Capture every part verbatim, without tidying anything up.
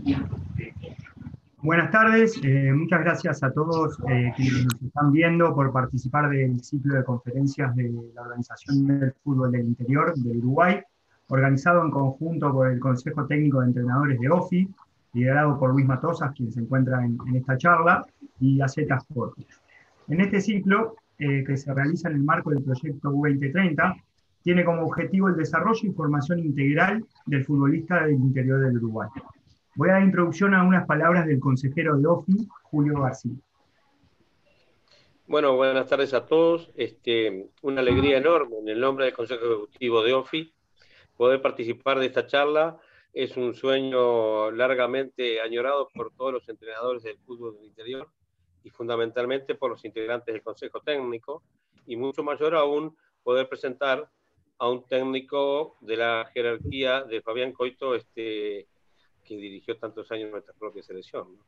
Buenas tardes, eh, muchas gracias a todos eh, quienes nos están viendo por participar del ciclo de conferencias de la Organización del Fútbol del Interior del Uruguay, organizado en conjunto por el Consejo Técnico de Entrenadores de O F I, liderado por Luis Matosas, quien se encuentra en, en esta charla, y A Z Sport. En este ciclo, eh, que se realiza en el marco del proyecto U veinte treinta, tiene como objetivo el desarrollo y formación integral del futbolista del interior del Uruguay. Voy a dar introducción a unas palabras del consejero de O F I, Julio García. Bueno, buenas tardes a todos. Este, una alegría enorme en el nombre del Consejo Ejecutivo de O F I poder participar de esta charla. Es un sueño largamente añorado por todos los entrenadores del fútbol del interior y fundamentalmente por los integrantes del Consejo Técnico, y mucho mayor aún poder presentar a un técnico de la jerarquía de Fabián Coito, este, que dirigió tantos años nuestra propia selección, ¿no?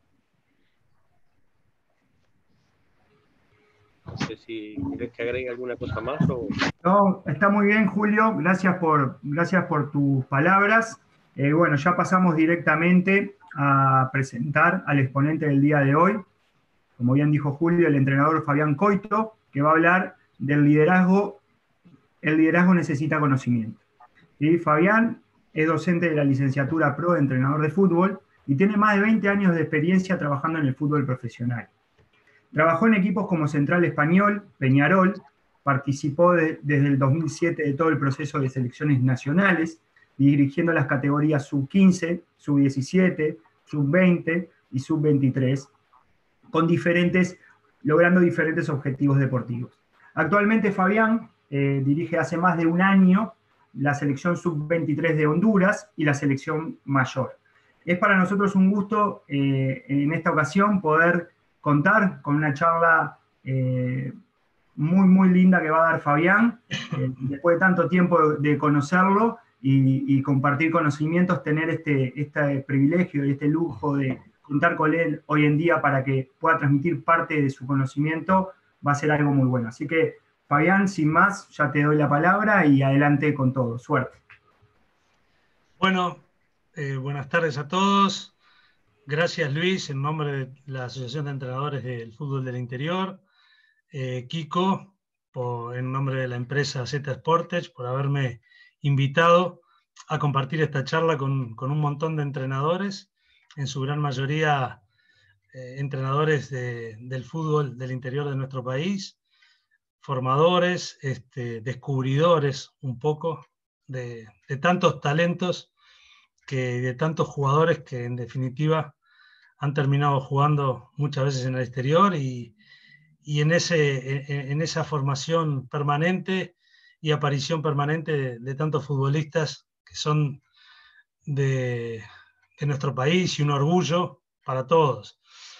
No sé si querés que agregue alguna cosa más o... No, está muy bien, Julio. Gracias por, gracias por tus palabras. Eh, bueno, ya pasamos directamente a presentar al exponente del día de hoy. Como bien dijo Julio, el entrenador Fabián Coito, que va a hablar del liderazgo. El liderazgo necesita conocimiento. ¿Sí? Fabián es docente de la licenciatura Pro de Entrenador de Fútbol y tiene más de veinte años de experiencia trabajando en el fútbol profesional. Trabajó en equipos como Central Español, Peñarol, participó de, desde el dos mil siete de todo el proceso de selecciones nacionales, dirigiendo las categorías sub quince, sub diecisiete, sub veinte y sub veintitrés, con diferentes, logrando diferentes objetivos deportivos. Actualmente Fabián eh, dirige hace más de un año la selección sub veintitrés de Honduras y la selección mayor. Es para nosotros un gusto eh, en esta ocasión poder contar con una charla eh, muy, muy linda que va a dar Fabián. Eh, después de tanto tiempo de conocerlo y, y compartir conocimientos, tener este, este privilegio y este lujo de contar con él hoy en día para que pueda transmitir parte de su conocimiento, va a ser algo muy bueno. Así que, Fabián, sin más, ya te doy la palabra y adelante con todo. Suerte. Bueno, eh, buenas tardes a todos. Gracias, Luis, en nombre de la Asociación de Entrenadores del Fútbol del Interior. Eh, Kiko, por, en nombre de la empresa Z Sportage, por haberme invitado a compartir esta charla con, con un montón de entrenadores, en su gran mayoría eh, entrenadores de, del fútbol del interior de nuestro país, formadores, este, descubridores un poco de, de tantos talentos, que, de tantos jugadores que en definitiva han terminado jugando muchas veces en el exterior y, y en, ese, en, en esa formación permanente y aparición permanente de, de tantos futbolistas que son de, de nuestro país y un orgullo para todos.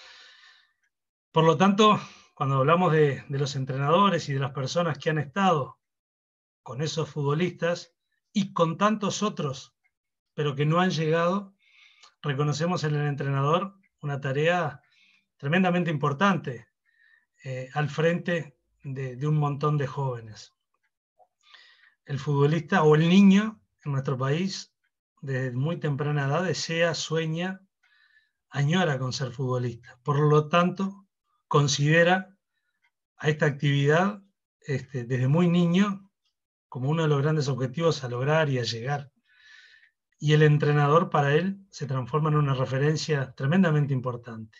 Por lo tanto, cuando hablamos de, de los entrenadores y de las personas que han estado con esos futbolistas y con tantos otros, pero que no han llegado, reconocemos en el entrenador una tarea tremendamente importante eh, al frente de, de un montón de jóvenes. El futbolista o el niño en nuestro país, desde muy temprana edad, desea, sueña, añora con ser futbolista. Por lo tanto, considera a esta actividad este, desde muy niño como uno de los grandes objetivos a lograr y a llegar. Y el entrenador para él se transforma en una referencia tremendamente importante.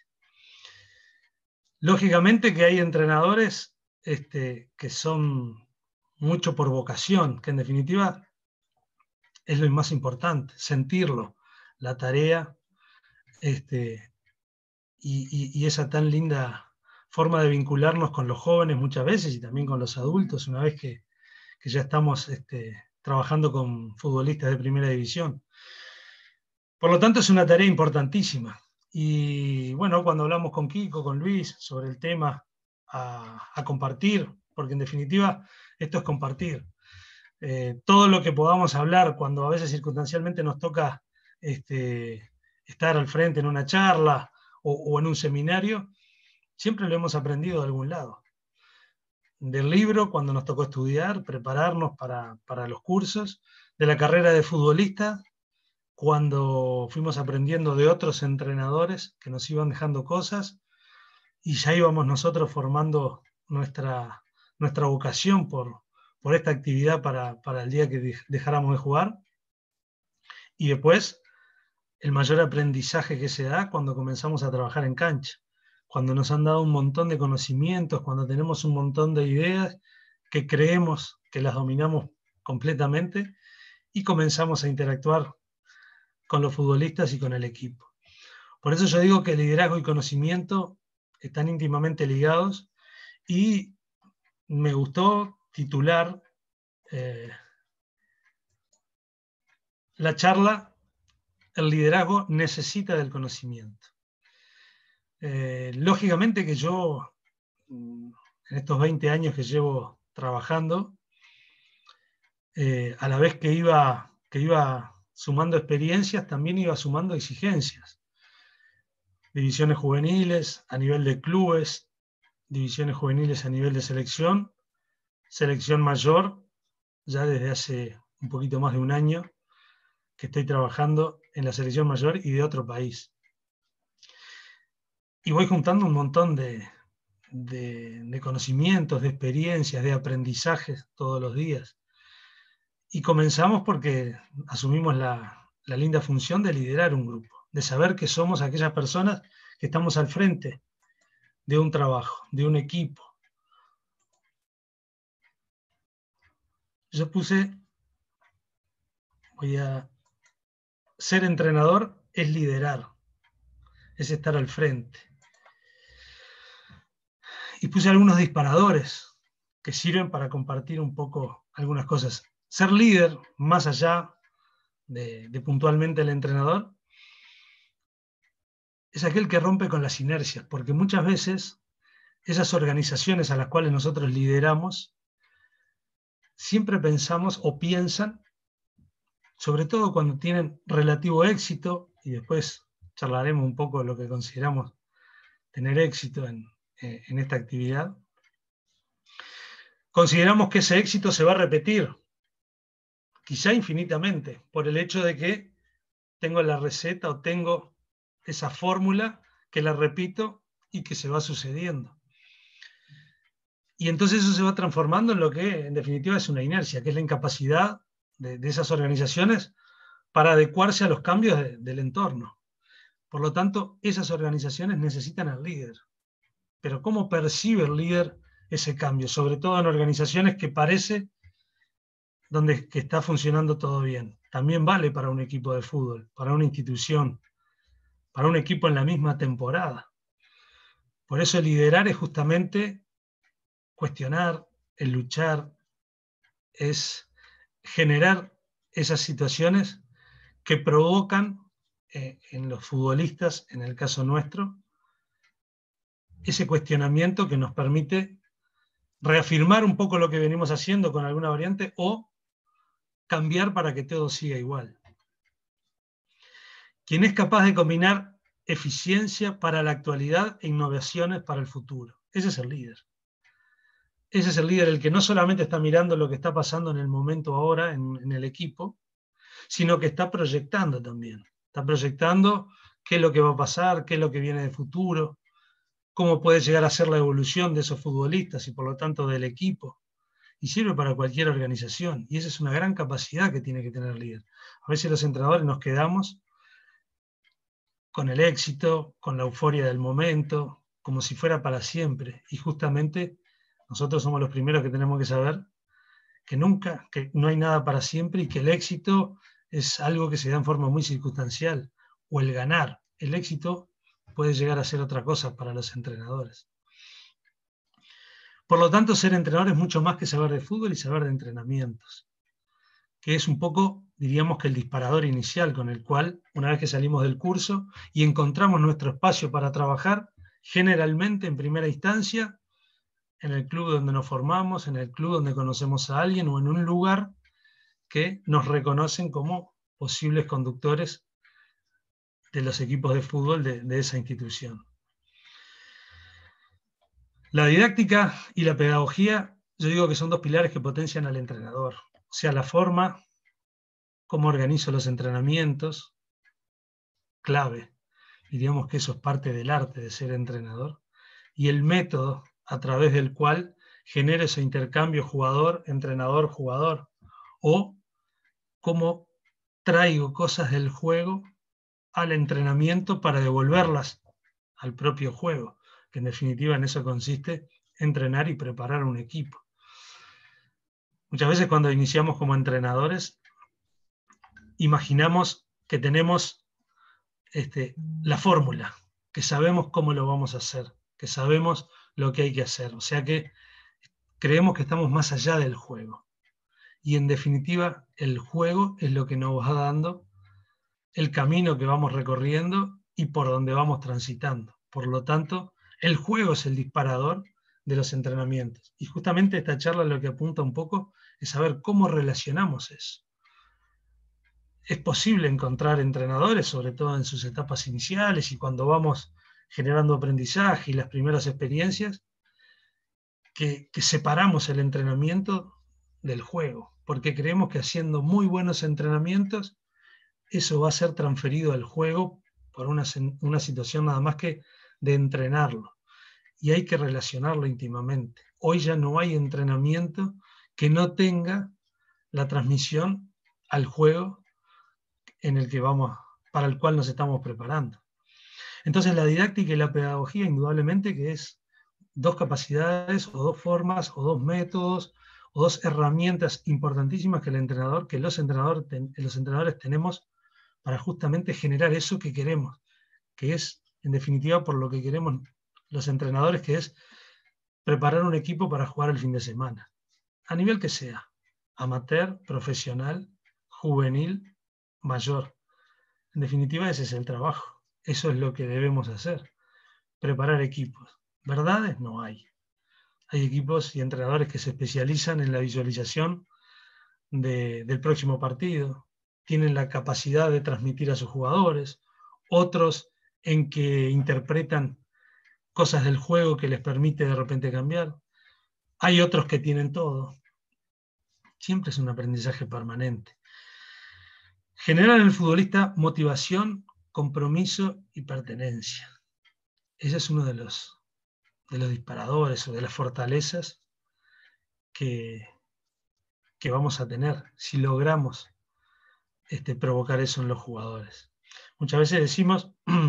Lógicamente que hay entrenadores este, que son mucho por vocación, que en definitiva es lo más importante, sentirlo, la tarea este, y, y, y esa tan linda forma de vincularnos con los jóvenes muchas veces y también con los adultos, una vez que, que ya estamos este, trabajando con futbolistas de primera división. Por lo tanto, es una tarea importantísima. Y bueno, cuando hablamos con Kiko, con Luis, sobre el tema a, a compartir, porque en definitiva esto es compartir. Eh, todo lo que podamos hablar cuando a veces circunstancialmente nos toca este, estar al frente en una charla o, o en un seminario, siempre lo hemos aprendido de algún lado. Del libro, cuando nos tocó estudiar, prepararnos para, para los cursos, de la carrera de futbolista, cuando fuimos aprendiendo de otros entrenadores que nos iban dejando cosas y ya íbamos nosotros formando nuestra, nuestra vocación por, por esta actividad para, para el día que dejáramos de jugar. Y después, el mayor aprendizaje que se da cuando comenzamos a trabajar en cancha, cuando nos han dado un montón de conocimientos, cuando tenemos un montón de ideas que creemos que las dominamos completamente y comenzamos a interactuar con los futbolistas y con el equipo. Por eso yo digo que liderazgo y conocimiento están íntimamente ligados, y me gustó titular eh, la charla "El liderazgo necesita del conocimiento". Eh, lógicamente que yo, en estos veinte años que llevo trabajando, eh, a la vez que iba, que iba sumando experiencias, también iba sumando exigencias. Divisiones juveniles a nivel de clubes, divisiones juveniles a nivel de selección, selección mayor, ya desde hace un poquito más de un año que estoy trabajando en la selección mayor y de otro país. Y voy juntando un montón de, de, de conocimientos, de experiencias, de aprendizajes todos los días. Y comenzamos porque asumimos la, la linda función de liderar un grupo, de saber que somos aquellas personas que estamos al frente de un trabajo, de un equipo. Yo puse, voy a, ser entrenador es liderar, es estar al frente. Y puse algunos disparadores que sirven para compartir un poco algunas cosas. Ser líder, más allá de, de puntualmente el entrenador, es aquel que rompe con las inercias, porque muchas veces esas organizaciones a las cuales nosotros lideramos siempre pensamos o piensan, sobre todo cuando tienen relativo éxito, y después charlaremos un poco de lo que consideramos tener éxito en, en esta actividad, consideramos que ese éxito se va a repetir, quizá infinitamente, por el hecho de que tengo la receta o tengo esa fórmula que la repito y que se va sucediendo. Y entonces eso se va transformando en lo que en definitiva es una inercia, que es la incapacidad de, de esas organizaciones para adecuarse a los cambios de, del entorno. Por lo tanto, esas organizaciones necesitan al líder. Pero ¿cómo percibe el líder ese cambio? Sobre todo en organizaciones que parece donde que está funcionando todo bien. También vale para un equipo de fútbol, para una institución, para un equipo en la misma temporada. Por eso liderar es justamente cuestionar, el luchar, es generar esas situaciones que provocan eh, en los futbolistas, en el caso nuestro, ese cuestionamiento que nos permite reafirmar un poco lo que venimos haciendo con alguna variante o cambiar para que todo siga igual. Quien es capaz de combinar eficiencia para la actualidad e innovaciones para el futuro. Ese es el líder. Ese es el líder, el que no solamente está mirando lo que está pasando en el momento ahora en, en el equipo, sino que está proyectando también. Está proyectando qué es lo que va a pasar, qué es lo que viene de futuro, cómo puede llegar a ser la evolución de esos futbolistas y por lo tanto del equipo. Y sirve para cualquier organización. Y esa es una gran capacidad que tiene que tener el líder. A veces los entrenadores nos quedamos con el éxito, con la euforia del momento, como si fuera para siempre. Y justamente nosotros somos los primeros que tenemos que saber que nunca, que no hay nada para siempre y que el éxito es algo que se da en forma muy circunstancial. O el ganar. El éxito puede llegar a ser otra cosa para los entrenadores. Por lo tanto, ser entrenador es mucho más que saber de fútbol y saber de entrenamientos, que es un poco, diríamos que el disparador inicial con el cual, una vez que salimos del curso y encontramos nuestro espacio para trabajar, generalmente en primera instancia, en el club donde nos formamos, en el club donde conocemos a alguien o en un lugar que nos reconocen como posibles conductores de los equipos de fútbol de, de esa institución. La didáctica y la pedagogía, yo digo que son dos pilares que potencian al entrenador. O sea, la forma, cómo organizo los entrenamientos, clave. Diríamos que eso es parte del arte de ser entrenador. Y el método a través del cual genera ese intercambio jugador-entrenador-jugador. O cómo traigo cosas del juego al entrenamiento para devolverlas al propio juego, que en definitiva en eso consiste entrenar y preparar un equipo. Muchas veces cuando iniciamos como entrenadores, imaginamos que tenemos este, la fórmula, que sabemos cómo lo vamos a hacer, que sabemos lo que hay que hacer. O sea que creemos que estamos más allá del juego. Y en definitiva, el juego es lo que nos va dando el camino que vamos recorriendo y por donde vamos transitando. Por lo tanto, el juego es el disparador de los entrenamientos. Y justamente esta charla lo que apunta un poco es saber cómo relacionamos eso. Es posible encontrar entrenadores, sobre todo en sus etapas iniciales y cuando vamos generando aprendizaje y las primeras experiencias, que, que separamos el entrenamiento del juego, porque creemos que haciendo muy buenos entrenamientos, eso va a ser transferido al juego por una, una situación nada más que de entrenarlo. Y hay que relacionarlo íntimamente. Hoy ya no hay entrenamiento que no tenga la transmisión al juego en el que vamos, para el cual nos estamos preparando. Entonces la didáctica y la pedagogía indudablemente que es dos capacidades o dos formas o dos métodos o dos herramientas importantísimas que el entrenador, que los entrenadores, los entrenadores tenemos para justamente generar eso que queremos, que es en definitiva por lo que queremos los entrenadores, que es preparar un equipo para jugar el fin de semana, a nivel que sea, amateur, profesional, juvenil, mayor. En definitiva ese es el trabajo, eso es lo que debemos hacer, preparar equipos. Verdades no hay. Hay equipos y entrenadores que se especializan en la visualización de, del próximo partido, tienen la capacidad de transmitir a sus jugadores, otros en que interpretan cosas del juego que les permite de repente cambiar. Hay otros que tienen todo. Siempre es un aprendizaje permanente. Generar en el futbolista motivación, compromiso y pertenencia. Ese es uno de los, de los disparadores o de las fortalezas que, que vamos a tener si logramos este, provocar eso en los jugadores. Muchas veces decimos,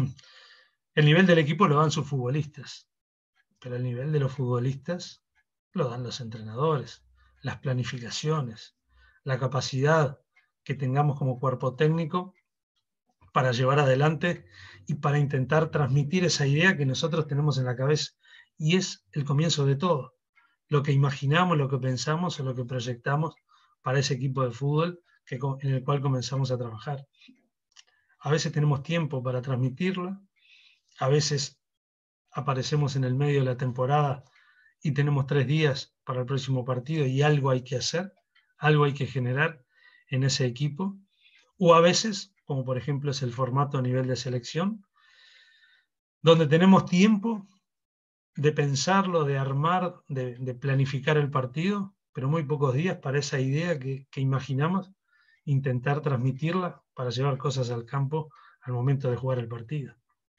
el nivel del equipo lo dan sus futbolistas, pero el nivel de los futbolistas lo dan los entrenadores, las planificaciones, la capacidad que tengamos como cuerpo técnico para llevar adelante y para intentar transmitir esa idea que nosotros tenemos en la cabeza. Y es el comienzo de todo. Lo que imaginamos, lo que pensamos o lo que proyectamos para ese equipo de fútbol que, en el cual comenzamos a trabajar. A veces tenemos tiempo para transmitirlo, a veces aparecemos en el medio de la temporada y tenemos tres días para el próximo partido y algo hay que hacer, algo hay que generar en ese equipo, o a veces, como por ejemplo es el formato a nivel de selección, donde tenemos tiempo de pensarlo, de armar, de, de planificar el partido, pero muy pocos días para esa idea que, que imaginamos, intentar transmitirla para llevar cosas al campo al momento de jugar el partido.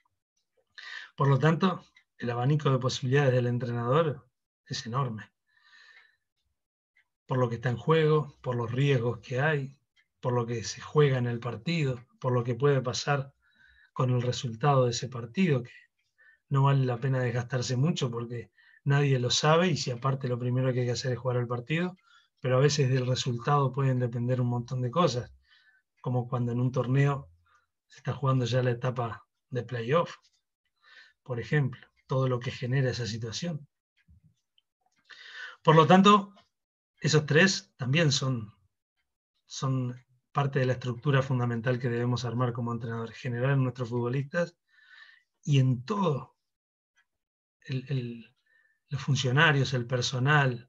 Por lo tanto, el abanico de posibilidades del entrenador es enorme. Por lo que está en juego, por los riesgos que hay, por lo que se juega en el partido, por lo que puede pasar con el resultado de ese partido, que no vale la pena desgastarse mucho porque nadie lo sabe y si aparte lo primero que hay que hacer es jugar el partido, pero a veces del resultado pueden depender un montón de cosas, como cuando en un torneo se está jugando ya la etapa de playoff, por ejemplo, todo lo que genera esa situación. Por lo tanto, esos tres también son, son parte de la estructura fundamental que debemos armar como entrenadores, generar en nuestros futbolistas y en todo el, el, los funcionarios, el personal,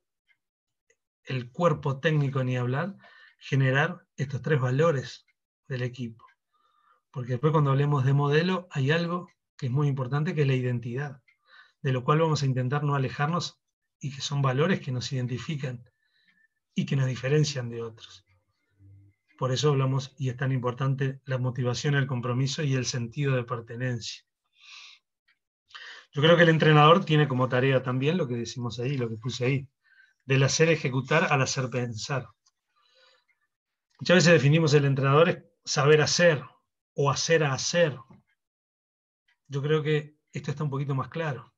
el cuerpo técnico ni hablar, generar estos tres valores del equipo. Porque después cuando hablemos de modelo hay algo que es muy importante, que es la identidad, de lo cual vamos a intentar no alejarnos y que son valores que nos identifican y que nos diferencian de otros. Por eso hablamos, y es tan importante, la motivación, el compromiso y el sentido de pertenencia. Yo creo que el entrenador tiene como tarea también lo que decimos ahí, lo que puse ahí, del hacer ejecutar al hacer pensar. Muchas veces definimos el entrenador es saber hacer o hacer a hacer. Yo creo que esto está un poquito más claro.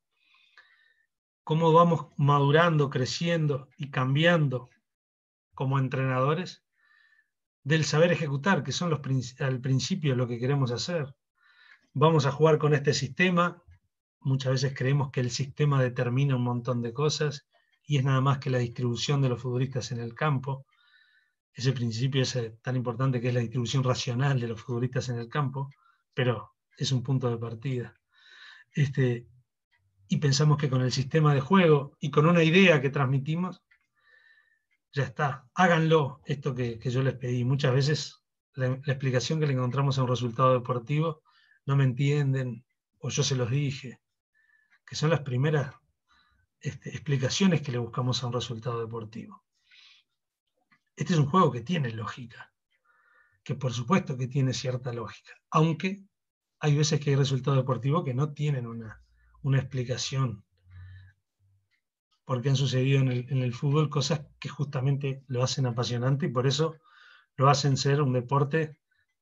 Cómo vamos madurando, creciendo y cambiando como entrenadores del saber ejecutar, que son los, al principio lo que queremos hacer. Vamos a jugar con este sistema. Muchas veces creemos que el sistema determina un montón de cosas y es nada más que la distribución de los futbolistas en el campo. Ese principio es tan importante que es la distribución racional de los futbolistas en el campo, pero es un punto de partida. Este, y pensamos que con el sistema de juego y con una idea que transmitimos, ya está, háganlo, esto que, que yo les pedí. Muchas veces la, la explicación que le encontramos a un resultado deportivo, no me entienden, o yo se los dije, que son las primeras este, explicaciones que le buscamos a un resultado deportivo. Este es un juego que tiene lógica, que por supuesto que tiene cierta lógica, aunque hay veces que hay resultados deportivos que no tienen una, una explicación, porque han sucedido en el, en el fútbol cosas que justamente lo hacen apasionante y por eso lo hacen ser un deporte,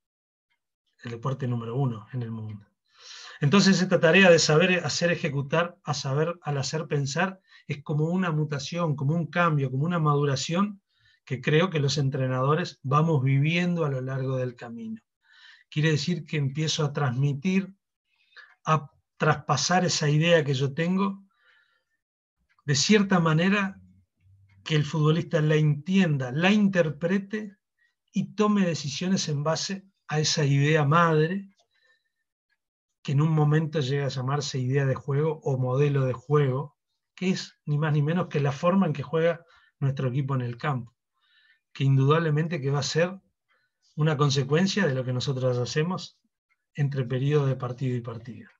el deporte número uno en el mundo. Entonces esta tarea de saber hacer ejecutar, a saber al hacer pensar, es como una mutación, como un cambio, como una maduración que creo que los entrenadores vamos viviendo a lo largo del camino. Quiere decir que empiezo a transmitir, a traspasar esa idea que yo tengo, de cierta manera que el futbolista la entienda, la interprete y tome decisiones en base a esa idea madre, que en un momento llega a llamarse idea de juego o modelo de juego, que es ni más ni menos que la forma en que juega nuestro equipo en el campo, que indudablemente que va a ser una consecuencia de lo que nosotros hacemos entre periodo de partido y partido.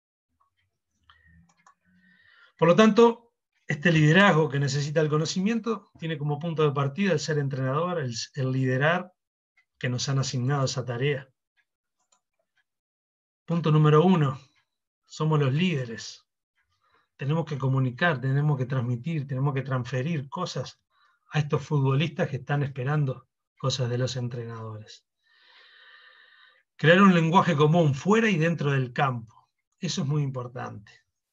Por lo tanto, este liderazgo que necesita el conocimiento tiene como punto de partida el ser entrenador, el, el liderar, que nos han asignado esa tarea. Punto número uno, somos los líderes. Tenemos que comunicar, tenemos que transmitir, tenemos que transferir cosas a estos futbolistas que están esperando cosas de los entrenadores. Crear un lenguaje común fuera y dentro del campo. Eso es muy importante.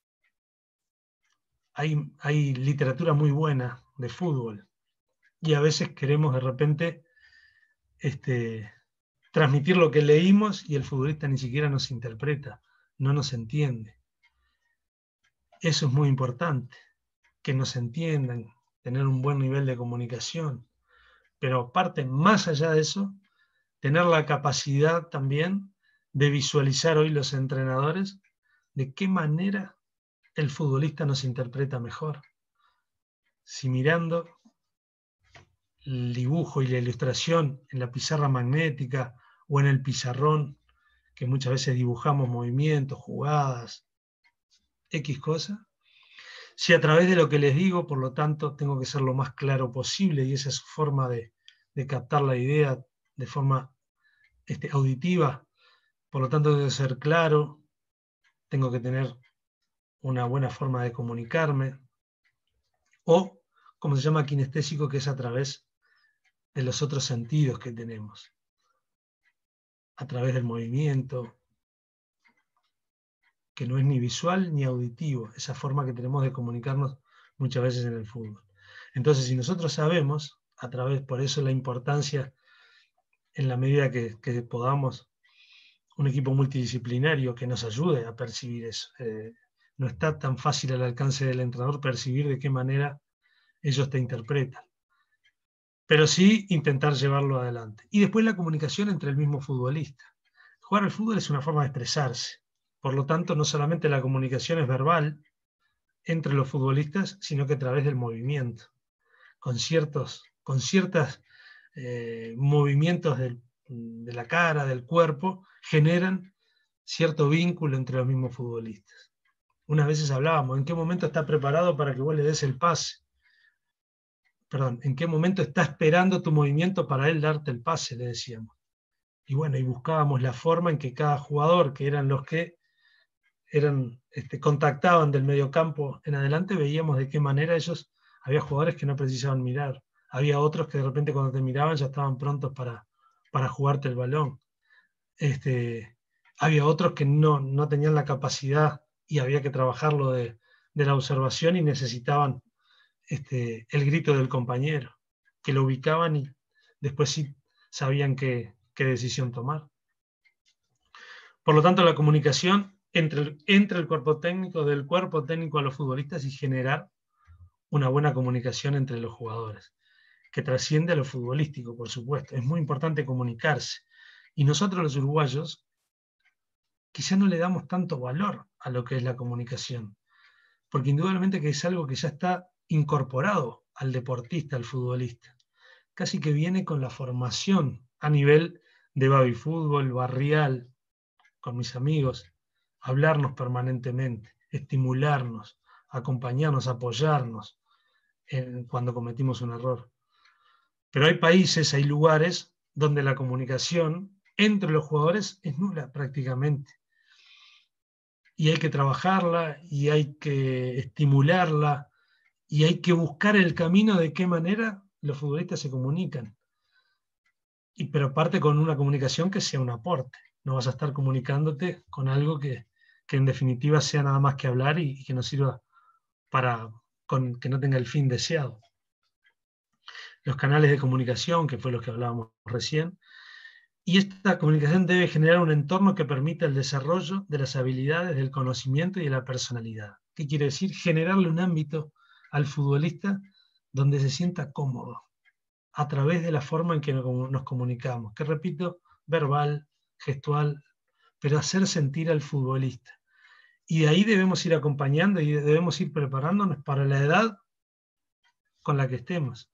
Hay, hay literatura muy buena de fútbol y a veces queremos de repente este, transmitir lo que leímos y el futbolista ni siquiera nos interpreta, no nos entiende. Eso es muy importante, que nos entiendan, tener un buen nivel de comunicación, pero aparte, más allá de eso, tener la capacidad también de visualizar hoy los entrenadores de qué manera el futbolista nos interpreta mejor. Si mirando el dibujo y la ilustración en la pizarra magnética o en el pizarrón, que muchas veces dibujamos movimientos, jugadas, X cosa, si a través de lo que les digo, por lo tanto, tengo que ser lo más claro posible y esa es su forma de, de captar la idea de forma este, auditiva, por lo tanto tengo que ser claro, tengo que tener una buena forma de comunicarme, o como se llama kinestésico, que es a través de los otros sentidos que tenemos, a través del movimiento, que no es ni visual ni auditivo, esa forma que tenemos de comunicarnos muchas veces en el fútbol. Entonces, si nosotros sabemos, a través, por eso la importancia, en la medida que, que podamos, un equipo multidisciplinario que nos ayude a percibir eso. Eh, no está tan fácil al alcance del entrenador percibir de qué manera ellos te interpretan, pero sí intentar llevarlo adelante. Y después la comunicación entre el mismo futbolista. Jugar al fútbol es una forma de expresarse. Por lo tanto, no solamente la comunicación es verbal entre los futbolistas, sino que a través del movimiento, con ciertos, con ciertos eh, movimientos del, de la cara, del cuerpo, generan cierto vínculo entre los mismos futbolistas. Unas veces hablábamos, ¿en qué momento está preparado para que vos le des el pase? perdón, en qué momento está esperando tu movimiento para él darte el pase, le decíamos. Y bueno, y buscábamos la forma en que cada jugador, que eran los que eran, este, contactaban del mediocampo en adelante, veíamos de qué manera ellos, había jugadores que no precisaban mirar, había otros que de repente cuando te miraban ya estaban prontos para, para jugarte el balón. Este, había otros que no, no tenían la capacidad y había que trabajarlo de, de la observación y necesitaban este, el grito del compañero, que lo ubicaban y después sí sabían qué, qué decisión tomar. Por lo tanto, la comunicación entre el, entre el cuerpo técnico, del cuerpo técnico a los futbolistas, y generar una buena comunicación entre los jugadores, que trasciende a lo futbolístico, por supuesto. Es muy importante comunicarse. Y nosotros los uruguayos quizá no le damos tanto valor a lo que es la comunicación, porque indudablemente que es algo que ya está incorporado al deportista, al futbolista. Casi que viene con la formación a nivel de baby fútbol, barrial, con mis amigos, hablarnos permanentemente, estimularnos, acompañarnos, apoyarnos en, cuando cometimos un error. Pero hay países, hay lugares donde la comunicación entre los jugadores es nula prácticamente. Y hay que trabajarla, y hay que estimularla, y hay que buscar el camino de qué manera los futbolistas se comunican. Y, pero aparte con una comunicación que sea un aporte. No vas a estar comunicándote con algo que, que en definitiva sea nada más que hablar y, y que no sirva para, con, que no tenga el fin deseado. Los canales de comunicación, que fue lo que hablábamos recién, y esta comunicación debe generar un entorno que permita el desarrollo de las habilidades, del conocimiento y de la personalidad. ¿Qué quiere decir? Generarle un ámbito al futbolista donde se sienta cómodo, a través de la forma en que nos comunicamos, que repito, verbal, gestual, pero hacer sentir al futbolista. Y de ahí debemos ir acompañando y debemos ir preparándonos para la edad con la que estemos.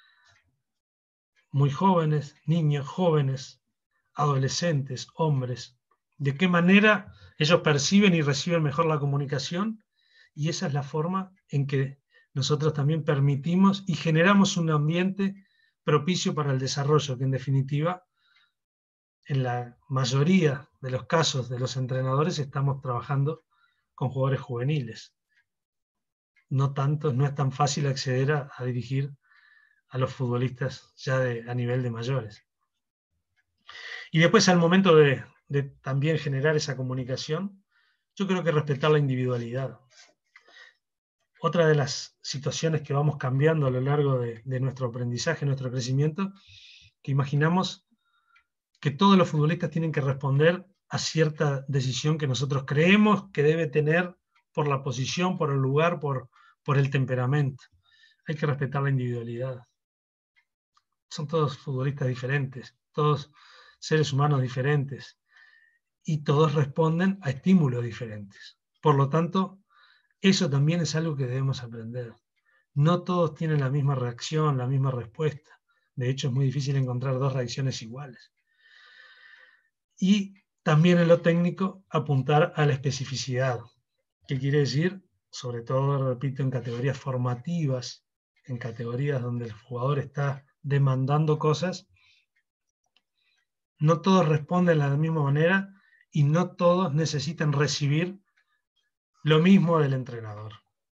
Muy jóvenes, niños, jóvenes, adolescentes, hombres. De qué manera ellos perciben y reciben mejor la comunicación, y esa es la forma en que nosotros también permitimos y generamos un ambiente propicio para el desarrollo, que en definitiva, en la mayoría de los casos de los entrenadores estamos trabajando con jugadores juveniles. No tanto, no es tan fácil acceder a, a dirigir a los futbolistas ya de, a nivel de mayores. Y después, al momento de, de también generar esa comunicación, yo creo que respetar la individualidad. Otra de las situaciones que vamos cambiando a lo largo de, de nuestro aprendizaje, nuestro crecimiento, que imaginamos que todos los futbolistas tienen que responder a cierta decisión que nosotros creemos que debe tener por la posición, por el lugar, por, por el temperamento. Hay que respetar la individualidad. Son todos futbolistas diferentes, todos seres humanos diferentes, y todos responden a estímulos diferentes. Por lo tanto, eso también es algo que debemos aprender. No todos tienen la misma reacción, la misma respuesta. De hecho, es muy difícil encontrar dos reacciones iguales. Y también en lo técnico, apuntar a la especificidad. ¿Qué quiere decir? Sobre todo, repito, en categorías formativas, en categorías donde el jugador está demandando cosas, no todos responden de la misma manera y no todos necesitan recibir lo mismo del entrenador.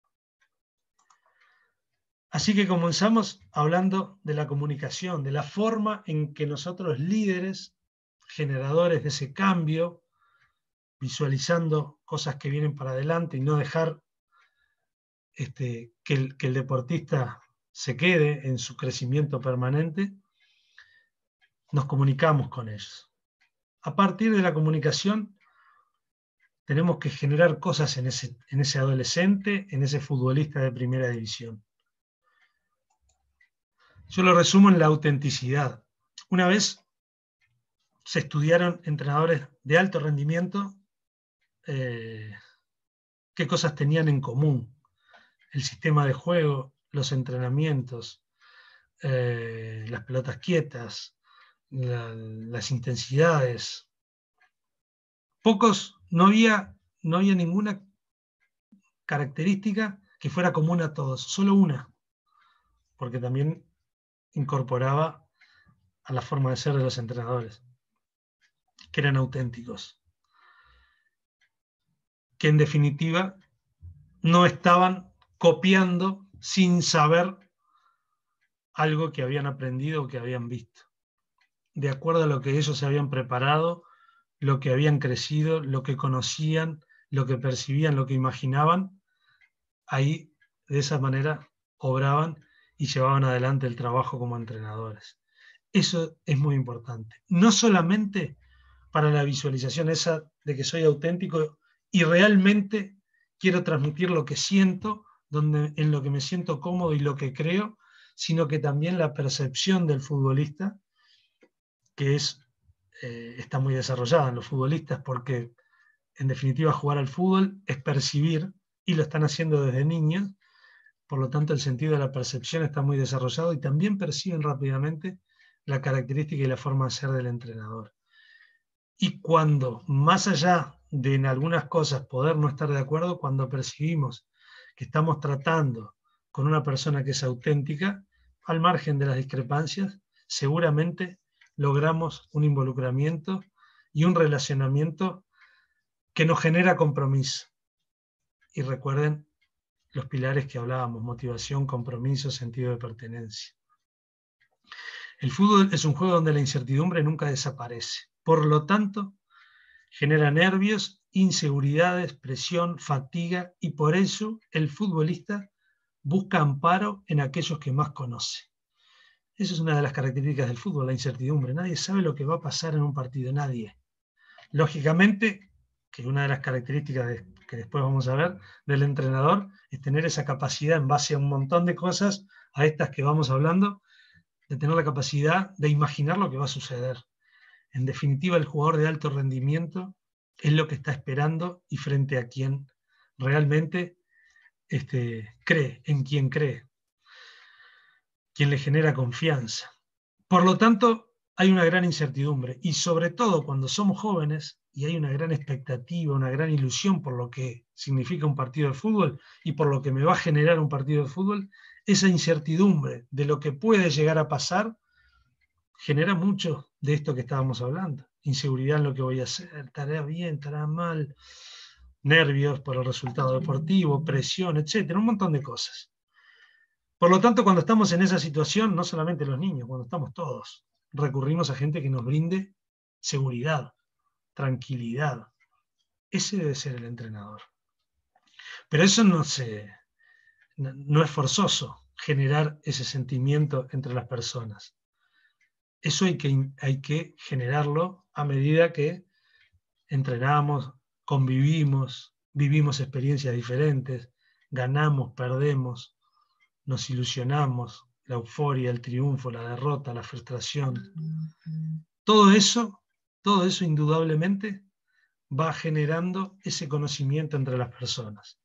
Así que comenzamos hablando de la comunicación, de la forma en que nosotros, líderes, generadores de ese cambio, visualizando cosas que vienen para adelante y no dejar este, que, el, que el deportista se quede en su crecimiento permanente, nos comunicamos con ellos. A partir de la comunicación, tenemos que generar cosas en ese, en ese adolescente, en ese futbolista de primera división. Yo lo resumo en la autenticidad. Una vez se estudiaron entrenadores de alto rendimiento eh, qué cosas tenían en común. El sistema de juego, los entrenamientos, eh, las pelotas quietas, la, las intensidades. Pocos, no había, no había ninguna característica que fuera común a todos, solo una. porque también incorporaba a la forma de ser de los entrenadores, que eran auténticos, que en definitiva no estaban copiando sin saber algo que habían aprendido o que habían visto, de acuerdo a lo que ellos se habían preparado, lo que habían crecido, lo que conocían, lo que percibían, lo que imaginaban. Ahí, de esa manera, obraban y llevaban adelante el trabajo como entrenadores. Eso es muy importante. No solamente para la visualización esa de que soy auténtico y realmente quiero transmitir lo que siento, donde, en lo que me siento cómodo y lo que creo, sino que también la percepción del futbolista, que es, eh, está muy desarrollada en los futbolistas, porque en definitiva jugar al fútbol es percibir, y lo están haciendo desde niños, por lo tanto el sentido de la percepción está muy desarrollado y también perciben rápidamente la característica y la forma de ser del entrenador. Y cuando, más allá de en algunas cosas poder no estar de acuerdo, cuando percibimos que estamos tratando con una persona que es auténtica, al margen de las discrepancias, seguramente logramos un involucramiento y un relacionamiento que nos genera compromiso. Y recuerden los pilares que hablábamos: motivación, compromiso, sentido de pertenencia. El fútbol es un juego donde la incertidumbre nunca desaparece. Por lo tanto, genera nervios, inseguridades, presión, fatiga, y por eso el futbolista busca amparo en aquellos que más conoce. Esa es una de las características del fútbol, la incertidumbre. Nadie sabe lo que va a pasar en un partido, nadie. Lógicamente, que una de las características de, que después vamos a ver del entrenador es tener esa capacidad, en base a un montón de cosas, a estas que vamos hablando, de tener la capacidad de imaginar lo que va a suceder. En definitiva, el jugador de alto rendimiento es lo que está esperando y frente a quien realmente este, cree, en quien cree, quien le genera confianza. Por lo tanto, hay una gran incertidumbre, y sobre todo cuando somos jóvenes y hay una gran expectativa, una gran ilusión por lo que significa un partido de fútbol y por lo que me va a generar un partido de fútbol, esa incertidumbre de lo que puede llegar a pasar genera mucho de esto que estábamos hablando. Inseguridad en lo que voy a hacer, estará bien, estará mal, nervios por el resultado deportivo, presión, etcétera, un montón de cosas. Por lo tanto, cuando estamos en esa situación, no solamente los niños, cuando estamos todos, recurrimos a gente que nos brinde seguridad, tranquilidad. Ese debe ser el entrenador. Pero eso no, se, no es forzoso, generar ese sentimiento entre las personas. Eso hay que, hay que generarlo a medida que entrenamos, convivimos, vivimos experiencias diferentes, ganamos, perdemos, nos ilusionamos, la euforia, el triunfo, la derrota, la frustración. Todo eso, todo eso indudablemente va generando ese conocimiento entre las personas.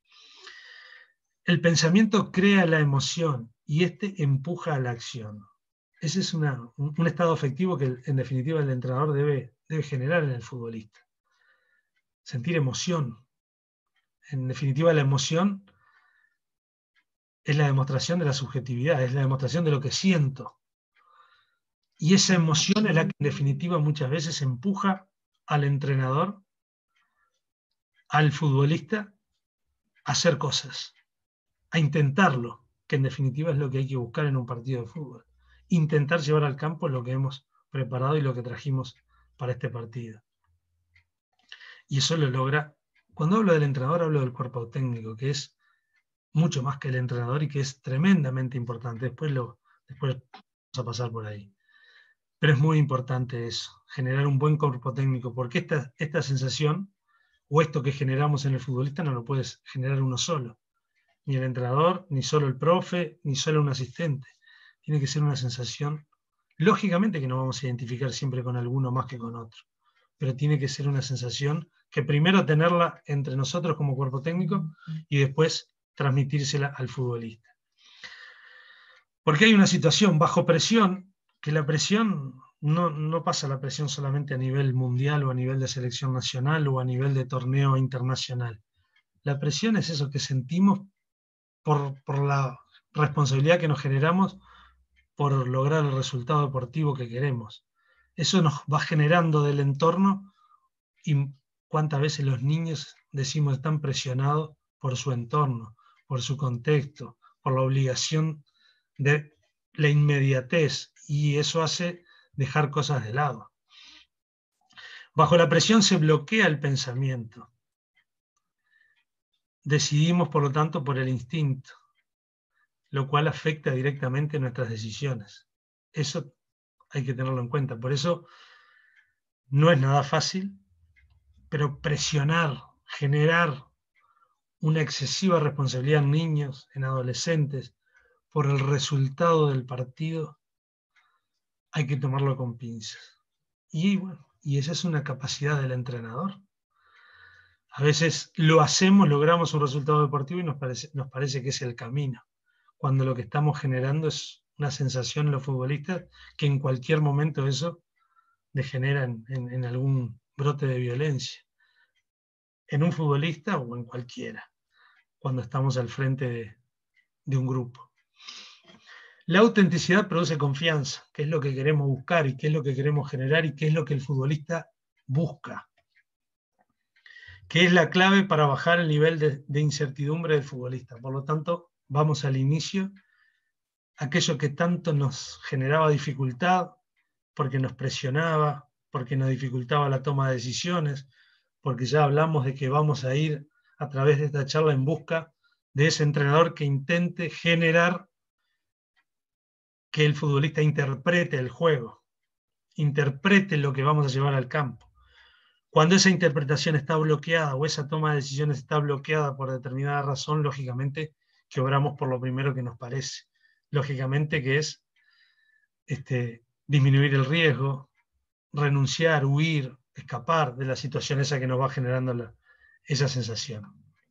El pensamiento crea la emoción y este empuja a la acción. Ese es una, un, un estado afectivo que en definitiva el entrenador debe, debe generar en el futbolista. Sentir emoción. En definitiva, la emoción es la demostración de la subjetividad, es la demostración de lo que siento. Y esa emoción es la que en definitiva muchas veces empuja al entrenador, al futbolista, a hacer cosas, a intentarlo, que en definitiva es lo que hay que buscar en un partido de fútbol. Intentar llevar al campo lo que hemos preparado y lo que trajimos para este partido. Y eso lo logra. Cuando hablo del entrenador, hablo del cuerpo técnico, que es mucho más que el entrenador y que es tremendamente importante. Después, lo, después vamos a pasar por ahí. Pero es muy importante eso, generar un buen cuerpo técnico, porque esta, esta sensación o esto que generamos en el futbolista no lo puedes generar uno solo. Ni el entrenador, ni solo el profe, ni solo un asistente. Tiene que ser una sensación. Lógicamente que nos vamos a identificar siempre con alguno más que con otro, pero tiene que ser una sensación que primero tenerla entre nosotros como cuerpo técnico y después transmitírsela al futbolista. Porque hay una situación bajo presión, que la presión no, no pasa la presión solamente a nivel mundial o a nivel de selección nacional o a nivel de torneo internacional. La presión es eso que sentimos por, por la responsabilidad que nos generamos por lograr el resultado deportivo que queremos. Eso nos va generando del entorno, y cuántas veces los niños, decimos, están presionados por su entorno, por su contexto, por la obligación de la inmediatez, y eso hace dejar cosas de lado. Bajo la presión se bloquea el pensamiento. Decidimos, por lo tanto, por el instinto, lo cual afecta directamente nuestras decisiones. Eso hay que tenerlo en cuenta. Por eso no es nada fácil, pero presionar, generar una excesiva responsabilidad en niños, en adolescentes, por el resultado del partido, hay que tomarlo con pinzas. Y bueno, y esa es una capacidad del entrenador. A veces lo hacemos, logramos un resultado deportivo y nos parece, nos parece que es el camino, cuando lo que estamos generando es una sensación en los futbolistas que en cualquier momento eso degenera en, en, en algún brote de violencia, en un futbolista o en cualquiera, cuando estamos al frente de, de un grupo. La autenticidad produce confianza, que es lo que queremos buscar y qué es lo que queremos generar y qué es lo que el futbolista busca, que es la clave para bajar el nivel de, de incertidumbre del futbolista. Por lo tanto, vamos al inicio. Aquello que tanto nos generaba dificultad, porque nos presionaba, porque nos dificultaba la toma de decisiones, porque ya hablamos de que vamos a ir a través de esta charla en busca de ese entrenador que intente generar que el futbolista interprete el juego, interprete lo que vamos a llevar al campo. Cuando esa interpretación está bloqueada o esa toma de decisiones está bloqueada por determinada razón, lógicamente que obramos por lo primero que nos parece. Lógicamente que es este, disminuir el riesgo, renunciar, huir, escapar de la situación esa que nos va generando la, esa sensación.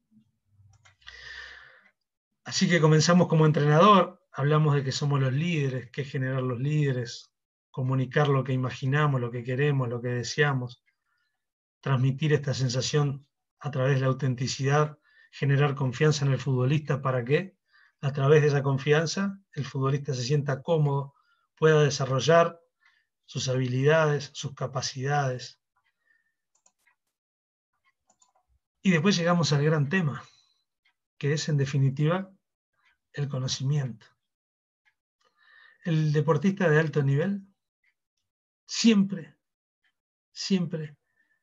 Así que comenzamos como entrenador, hablamos de que somos los líderes, que es generar los líderes, comunicar lo que imaginamos, lo que queremos, lo que deseamos, transmitir esta sensación a través de la autenticidad, generar confianza en el futbolista para que a través de esa confianza el futbolista se sienta cómodo, pueda desarrollar sus habilidades, sus capacidades. Y después llegamos al gran tema, que es en definitiva el conocimiento. El deportista de alto nivel siempre, siempre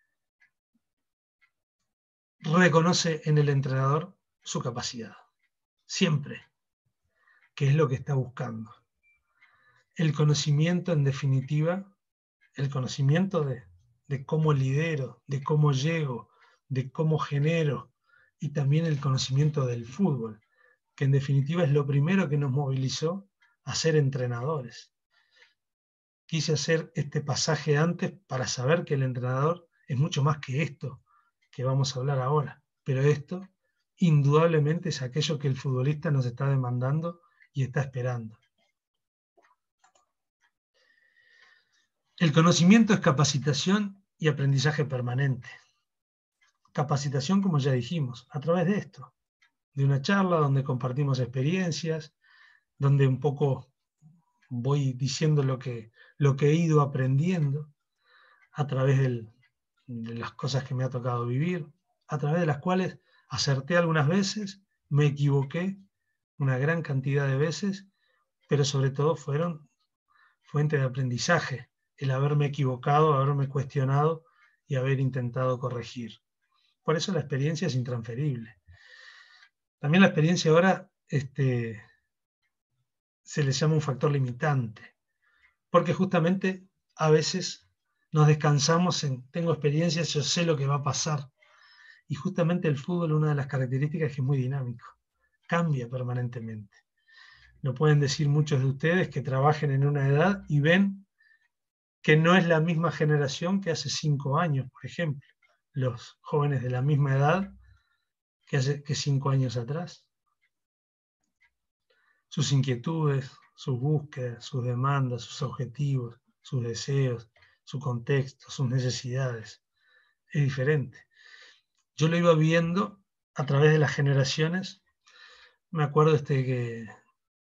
reconoce en el entrenador su capacidad. Siempre. Que es lo que está buscando. El conocimiento, en definitiva, el conocimiento de, de cómo lidero, de cómo llego, de cómo genero, y también el conocimiento del fútbol, que en definitiva es lo primero que nos movilizó a ser entrenadores. Quise hacer este pasaje antes para saber que el entrenador es mucho más que esto que vamos a hablar ahora, pero esto indudablemente es aquello que el futbolista nos está demandando y está esperando. El conocimiento es capacitación y aprendizaje permanente. Capacitación, como ya dijimos, a través de esto, de una charla donde compartimos experiencias, donde un poco voy diciendo lo que, lo que he ido aprendiendo a través del, de las cosas que me ha tocado vivir, a través de las cuales acerté algunas veces, me equivoqué una gran cantidad de veces, pero sobre todo fueron fuente de aprendizaje, el haberme equivocado, haberme cuestionado y haber intentado corregir. Por eso la experiencia es intransferible. También la experiencia ahora este, se le llama un factor limitante, porque justamente a veces nos descansamos en tengo experiencia, yo sé lo que va a pasar. Y justamente el fútbol, una de las características es que es muy dinámico, cambia permanentemente. Lo pueden decir muchos de ustedes que trabajen en una edad y ven que no es la misma generación que hace cinco años, por ejemplo. Los jóvenes de la misma edad que hace que cinco años atrás. Sus inquietudes, sus búsquedas, sus demandas, sus objetivos, sus deseos, su contexto, sus necesidades. Es diferente. Yo lo iba viendo a través de las generaciones. Me acuerdo este que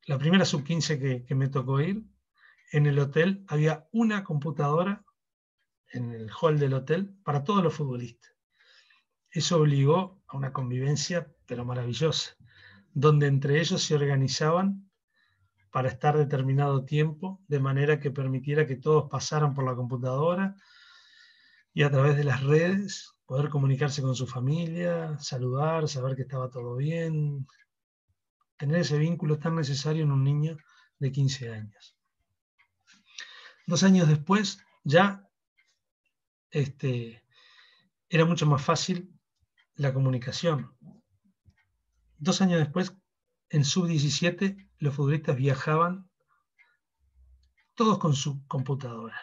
la primera sub quince que, que me tocó ir, en el hotel había una computadora en el hall del hotel para todos los futbolistas. Eso obligó a una convivencia, pero maravillosa, donde entre ellos se organizaban para estar determinado tiempo, de manera que permitiera que todos pasaran por la computadora y a través de las redes poder comunicarse con su familia, saludar, saber que estaba todo bien, tener ese vínculo tan necesario en un niño de quince años. Dos años después ya este, era mucho más fácil la comunicación. Dos años después, en sub diecisiete, los futbolistas viajaban todos con su computadora.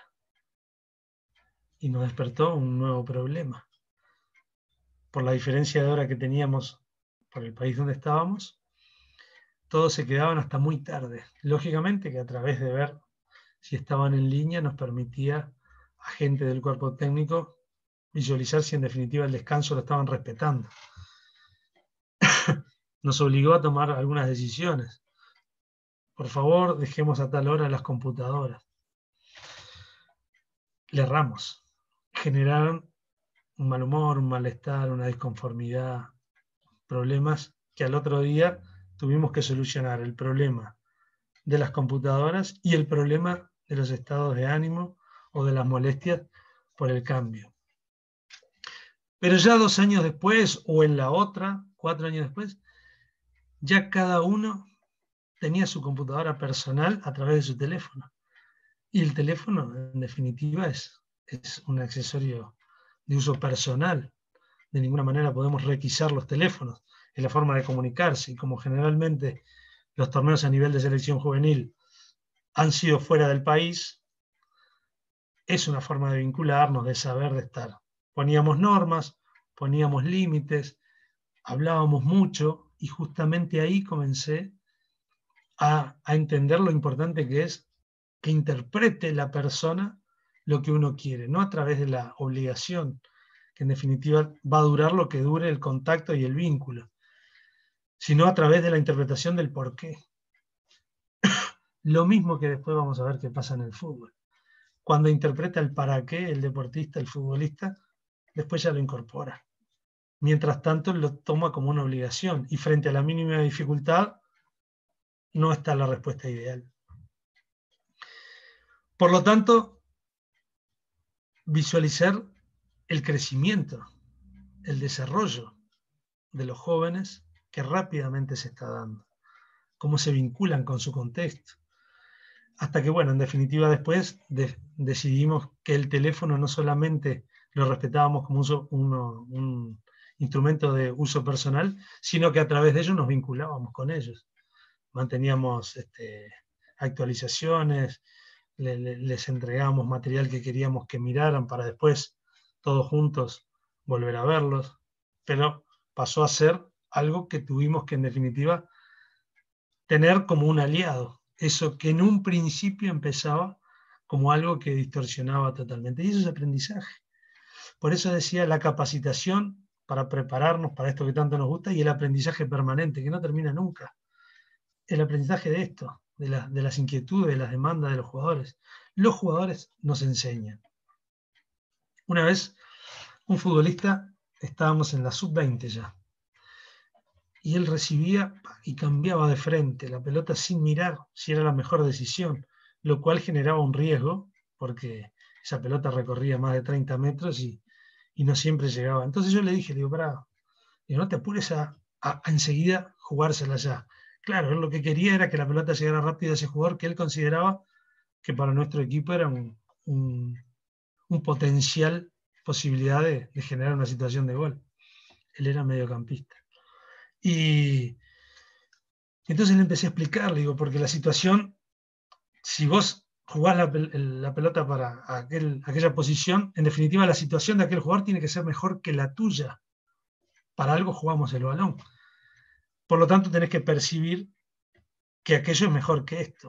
Y nos despertó un nuevo problema. Por la diferencia de hora que teníamos por el país donde estábamos, todos se quedaban hasta muy tarde. Lógicamente que a través de ver si estaban en línea nos permitía a gente del cuerpo técnico visualizar si en definitiva el descanso lo estaban respetando. Nos obligó a tomar algunas decisiones. Por favor, dejemos a tal hora las computadoras. Le erramos. Generaron un mal humor, un malestar, una disconformidad, problemas que al otro día tuvimos que solucionar. El problema de las computadoras y el problema de los estados de ánimo o de las molestias por el cambio. Pero ya dos años después, o en la otra, cuatro años después, ya cada uno tenía su computadora personal a través de su teléfono. Y el teléfono, en definitiva, es, es un accesorio de uso personal. De ninguna manera podemos requisar los teléfonos. Es la forma de comunicarse. Y como generalmente los torneos a nivel de selección juvenil han sido fuera del país, es una forma de vincularnos, de saber, de estar. Poníamos normas, poníamos límites, hablábamos mucho y justamente ahí comencé a, a entender lo importante que es que interprete la persona lo que uno quiere, no a través de la obligación, que en definitiva va a durar lo que dure el contacto y el vínculo, sino a través de la interpretación del porqué. Lo mismo que después vamos a ver qué pasa en el fútbol. Cuando interpreta el para qué, el deportista, el futbolista, después ya lo incorpora. Mientras tanto, lo toma como una obligación y frente a la mínima dificultad no está la respuesta ideal. Por lo tanto, visualizar el crecimiento, el desarrollo de los jóvenes que rápidamente se está dando, cómo se vinculan con su contexto. Hasta que, bueno, en definitiva después de, decidimos que el teléfono no solamente lo respetábamos como uso, uno, un instrumento de uso personal, sino que a través de ello nos vinculábamos con ellos. Manteníamos este, actualizaciones, le, le, les entregábamos material que queríamos que miraran para después, todos juntos, volver a verlos. Pero pasó a ser algo que tuvimos que, en definitiva, tener como un aliado. Eso que en un principio empezaba como algo que distorsionaba totalmente. Y eso es aprendizaje. Por eso decía la capacitación para prepararnos para esto que tanto nos gusta y el aprendizaje permanente, que no termina nunca. El aprendizaje de esto, de, la, de las inquietudes, de las demandas de los jugadores. Los jugadores nos enseñan. Una vez, un futbolista, estábamos en la sub veinte ya, y él recibía y cambiaba de frente la pelota sin mirar si era la mejor decisión, lo cual generaba un riesgo, porque esa pelota recorría más de treinta metros y, y no siempre llegaba. Entonces yo le dije, digo, pará, digo, no te apures a, a, a enseguida jugársela ya. Claro, él lo que quería era que la pelota llegara rápido a ese jugador que él consideraba que para nuestro equipo era un, un, un potencial posibilidad de, de generar una situación de gol. Él era mediocampista. Y entonces le empecé a explicar, digo, porque la situación, si vos jugás la, la pelota para aquel, aquella posición, en definitiva la situación de aquel jugador tiene que ser mejor que la tuya. Para algo jugamos el balón. Por lo tanto, tenés que percibir que aquello es mejor que esto.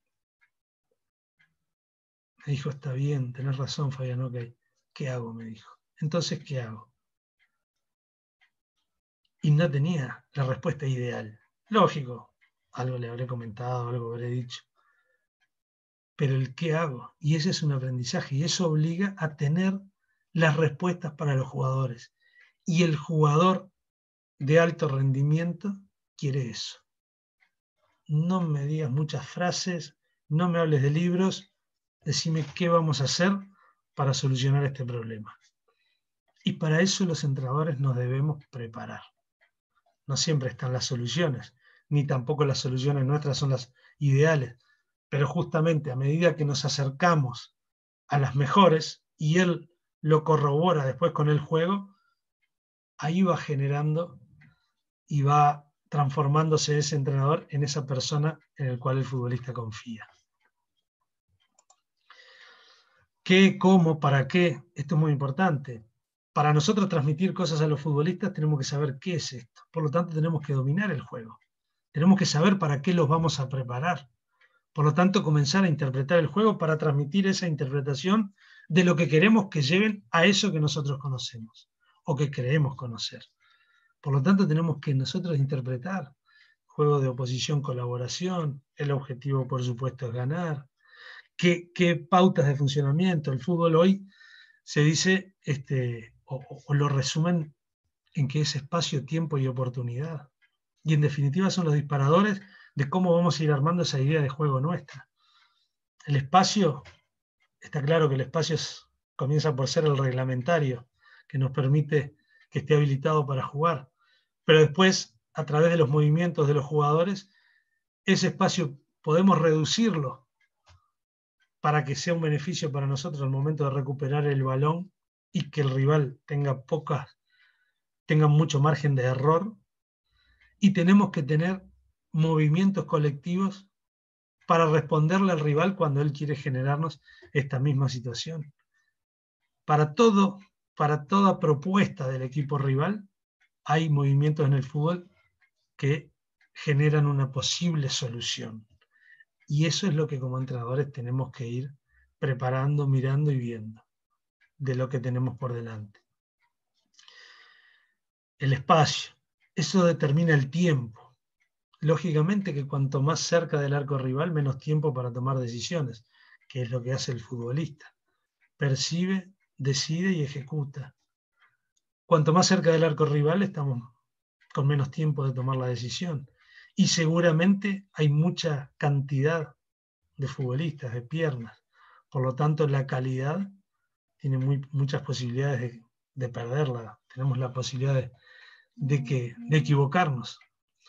Me dijo, está bien, tenés razón, Fabián, ok. ¿Qué hago? Me dijo. Entonces, ¿qué hago? Y no tenía la respuesta ideal. Lógico, algo le habré comentado, algo habré dicho. Pero el qué hago, y ese es un aprendizaje, y eso obliga a tener las respuestas para los jugadores. Y el jugador de alto rendimiento quiere eso. No me digas muchas frases, no me hables de libros, decime qué vamos a hacer para solucionar este problema. Y para eso los entrenadores nos debemos preparar. No siempre están las soluciones, ni tampoco las soluciones nuestras son las ideales, pero justamente a medida que nos acercamos a las mejores y él lo corrobora después con el juego, ahí va generando y va transformándose ese entrenador en esa persona en el cual el futbolista confía. ¿Qué, cómo, para qué? Esto es muy importante. Para nosotros transmitir cosas a los futbolistas tenemos que saber qué es esto. Por lo tanto, tenemos que dominar el juego. Tenemos que saber para qué los vamos a preparar. Por lo tanto, comenzar a interpretar el juego para transmitir esa interpretación de lo que queremos que lleven a eso que nosotros conocemos o que creemos conocer. Por lo tanto, tenemos que nosotros interpretar juego de oposición-colaboración, el objetivo, por supuesto, es ganar, qué, qué pautas de funcionamiento. El fútbol hoy se dice, este, o, o lo resumen en que es espacio, tiempo y oportunidad. Y en definitiva son los disparadores de cómo vamos a ir armando esa idea de juego nuestra. El espacio, está claro que el espacio es, comienza por ser el reglamentario, que nos permite que esté habilitado para jugar. Pero después, a través de los movimientos de los jugadores, ese espacio podemos reducirlo para que sea un beneficio para nosotros al momento de recuperar el balón y que el rival tenga pocas, tenga mucho margen de error. Y tenemos que tener movimientos colectivos para responderle al rival cuando él quiere generarnos esta misma situación. Para todo, para toda propuesta del equipo rival, hay movimientos en el fútbol que generan una posible solución. Y eso es lo que como entrenadores tenemos que ir preparando, mirando y viendo de lo que tenemos por delante. El espacio, eso determina el tiempo. Lógicamente que cuanto más cerca del arco rival, menos tiempo para tomar decisiones, que es lo que hace el futbolista. Percibe, decide y ejecuta. Cuanto más cerca del arco rival, estamos con menos tiempo de tomar la decisión. Y seguramente hay mucha cantidad de futbolistas, de piernas. Por lo tanto, la calidad tiene muy, muchas posibilidades de, de perderla. Tenemos la posibilidad de, de, que, de equivocarnos.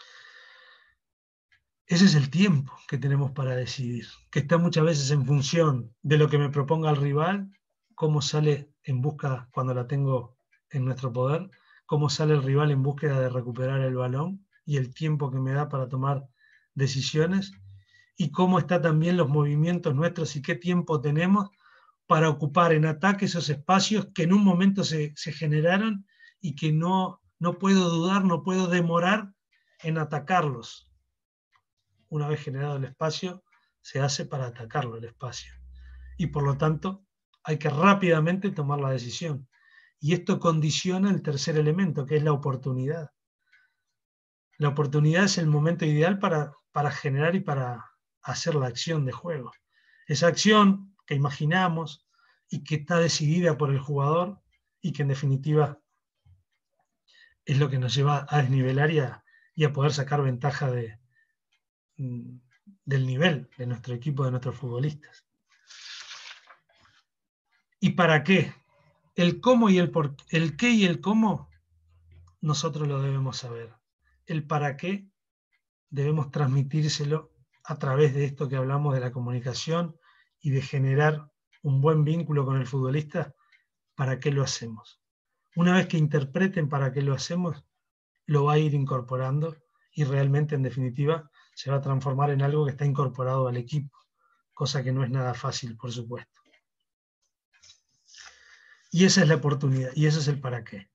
Ese es el tiempo que tenemos para decidir, que está muchas veces en función de lo que me proponga el rival, cómo sale en busca, cuando la tengo en nuestro poder, cómo sale el rival en búsqueda de recuperar el balón y el tiempo que me da para tomar decisiones, y cómo están también los movimientos nuestros y qué tiempo tenemos para ocupar en ataque esos espacios que en un momento se, se generaron y que no, no puedo dudar, no puedo demorar en atacarlos. Una vez generado el espacio, se hace para atacarlo el espacio. Y por lo tanto, hay que rápidamente tomar la decisión. Y esto condiciona el tercer elemento, que es la oportunidad. La oportunidad es el momento ideal para, para generar y para hacer la acción de juego. Esa acción que imaginamos y que está decidida por el jugador y que en definitiva es lo que nos lleva a desnivelar y a, y a poder sacar ventaja de, del nivel de nuestro equipo, de nuestros futbolistas. ¿Y para qué? El cómo y el por qué, el qué y el cómo, nosotros lo debemos saber. El para qué debemos transmitírselo a través de esto que hablamos de la comunicación y de generar un buen vínculo con el futbolista. ¿Para qué lo hacemos? Una vez que interpreten para qué lo hacemos, lo va a ir incorporando y realmente, en definitiva, se va a transformar en algo que está incorporado al equipo, cosa que no es nada fácil, por supuesto. Y esa es la oportunidad, y ese es el para qué.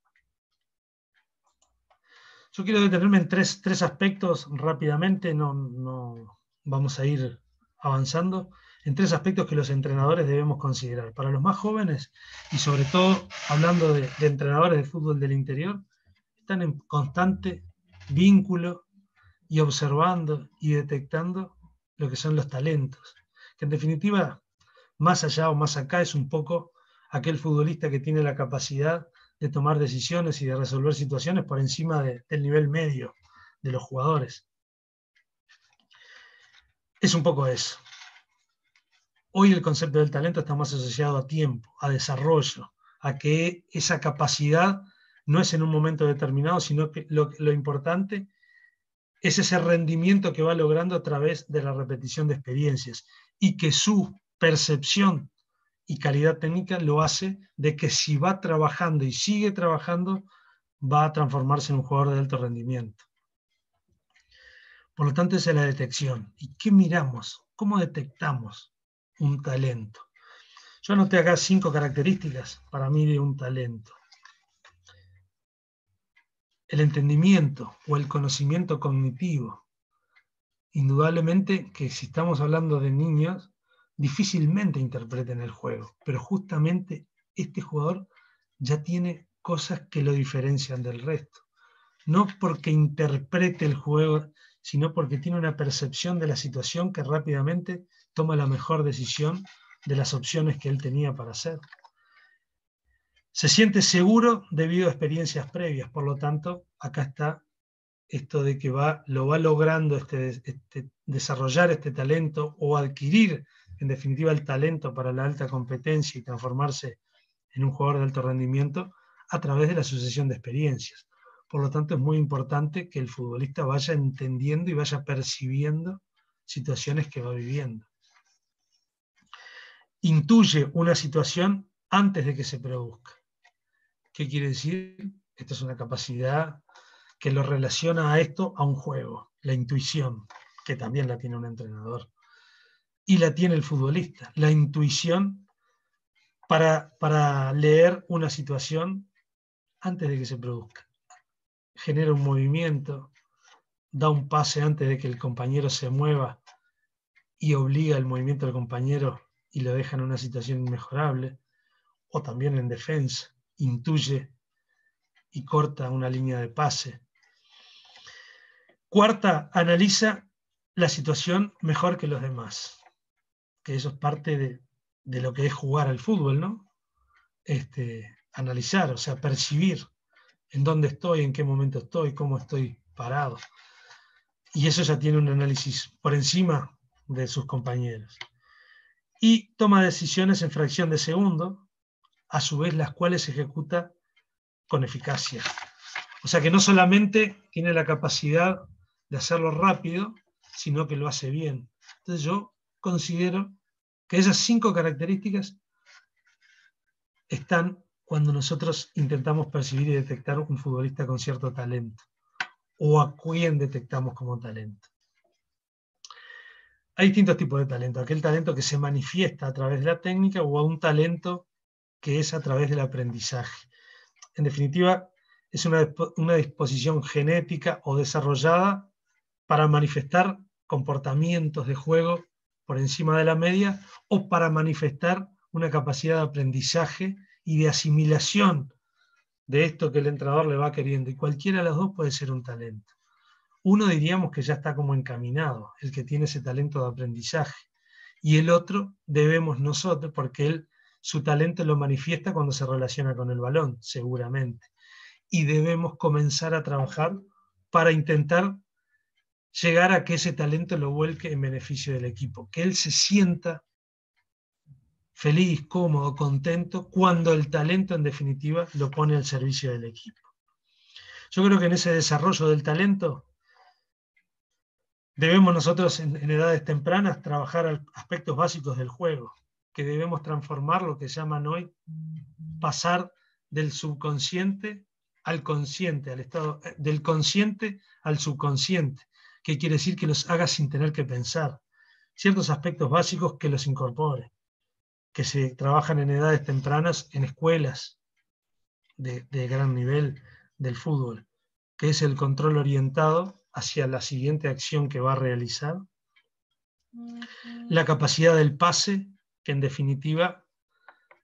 Yo quiero detenerme en tres, tres aspectos rápidamente, no, no vamos a ir avanzando, en tres aspectos que los entrenadores debemos considerar. Para los más jóvenes, y sobre todo hablando de, de entrenadores de fútbol del interior, están en constante vínculo y observando y detectando lo que son los talentos. Que en definitiva, más allá o más acá, es un poco aquel futbolista que tiene la capacidad de tomar decisiones y de resolver situaciones por encima de, del nivel medio de los jugadores. Es un poco eso. Hoy el concepto del talento está más asociado a tiempo, a desarrollo, a que esa capacidad no es en un momento determinado, sino que lo, lo importante es ese rendimiento que va logrando a través de la repetición de experiencias y que su percepción y calidad técnica lo hace de que si va trabajando y sigue trabajando, va a transformarse en un jugador de alto rendimiento. Por lo tanto, esa es la detección. ¿Y qué miramos? ¿Cómo detectamos un talento? Yo anoté acá cinco características para mí de un talento. El entendimiento o el conocimiento cognitivo. Indudablemente que si estamos hablando de niños, difícilmente interpreten el juego, pero justamente este jugador ya tiene cosas que lo diferencian del resto. No porque interprete el juego, sino porque tiene una percepción de la situación que rápidamente toma la mejor decisión de las opciones que él tenía para hacer. Se siente seguro debido a experiencias previas, por lo tanto, acá está esto de que va, lo va logrando este, este, desarrollar este talento o adquirir, en definitiva, el talento para la alta competencia y transformarse en un jugador de alto rendimiento a través de la sucesión de experiencias. Por lo tanto, es muy importante que el futbolista vaya entendiendo y vaya percibiendo situaciones que va viviendo. Intuye una situación antes de que se produzca. ¿Qué quiere decir? Esta es una capacidad que lo relaciona a esto, a un juego, la intuición, que también la tiene un entrenador. Y la tiene el futbolista, la intuición para, para leer una situación antes de que se produzca. Genera un movimiento, da un pase antes de que el compañero se mueva y obliga el movimiento del compañero y lo deja en una situación inmejorable, o también en defensa, intuye y corta una línea de pase. Cuarta, analiza la situación mejor que los demás, que eso es parte de, de lo que es jugar al fútbol, ¿no? Este, analizar, o sea, percibir en dónde estoy, en qué momento estoy, cómo estoy parado. Y eso ya tiene un análisis por encima de sus compañeros. Y toma decisiones en fracción de segundo, a su vez las cuales ejecuta con eficacia. O sea que no solamente tiene la capacidad de hacerlo rápido, sino que lo hace bien. Entonces yo considero que esas cinco características están cuando nosotros intentamos percibir y detectar un futbolista con cierto talento, o a quién detectamos como talento. Hay distintos tipos de talento. Aquel talento que se manifiesta a través de la técnica o a un talento que es a través del aprendizaje. En definitiva, es una, una disposición genética o desarrollada para manifestar comportamientos de juego por encima de la media o para manifestar una capacidad de aprendizaje y de asimilación de esto que el entrenador le va queriendo. Y cualquiera de las dos puede ser un talento. Uno diríamos que ya está como encaminado, el que tiene ese talento de aprendizaje. Y el otro debemos nosotros, porque él su talento lo manifiesta cuando se relaciona con el balón, seguramente. Y debemos comenzar a trabajar para intentar llegar a que ese talento lo vuelque en beneficio del equipo, que él se sienta feliz, cómodo, contento, cuando el talento en definitiva lo pone al servicio del equipo. Yo creo que en ese desarrollo del talento debemos nosotros en, en edades tempranas trabajar aspectos básicos del juego, que debemos transformar lo que llaman hoy pasar del subconsciente al consciente, al estado del consciente al subconsciente, que quiere decir que los haga sin tener que pensar. Ciertos aspectos básicos que los incorpore, que se trabajan en edades tempranas en escuelas de, de gran nivel del fútbol, que es el control orientado hacia la siguiente acción que va a realizar, la capacidad del pase, que en definitiva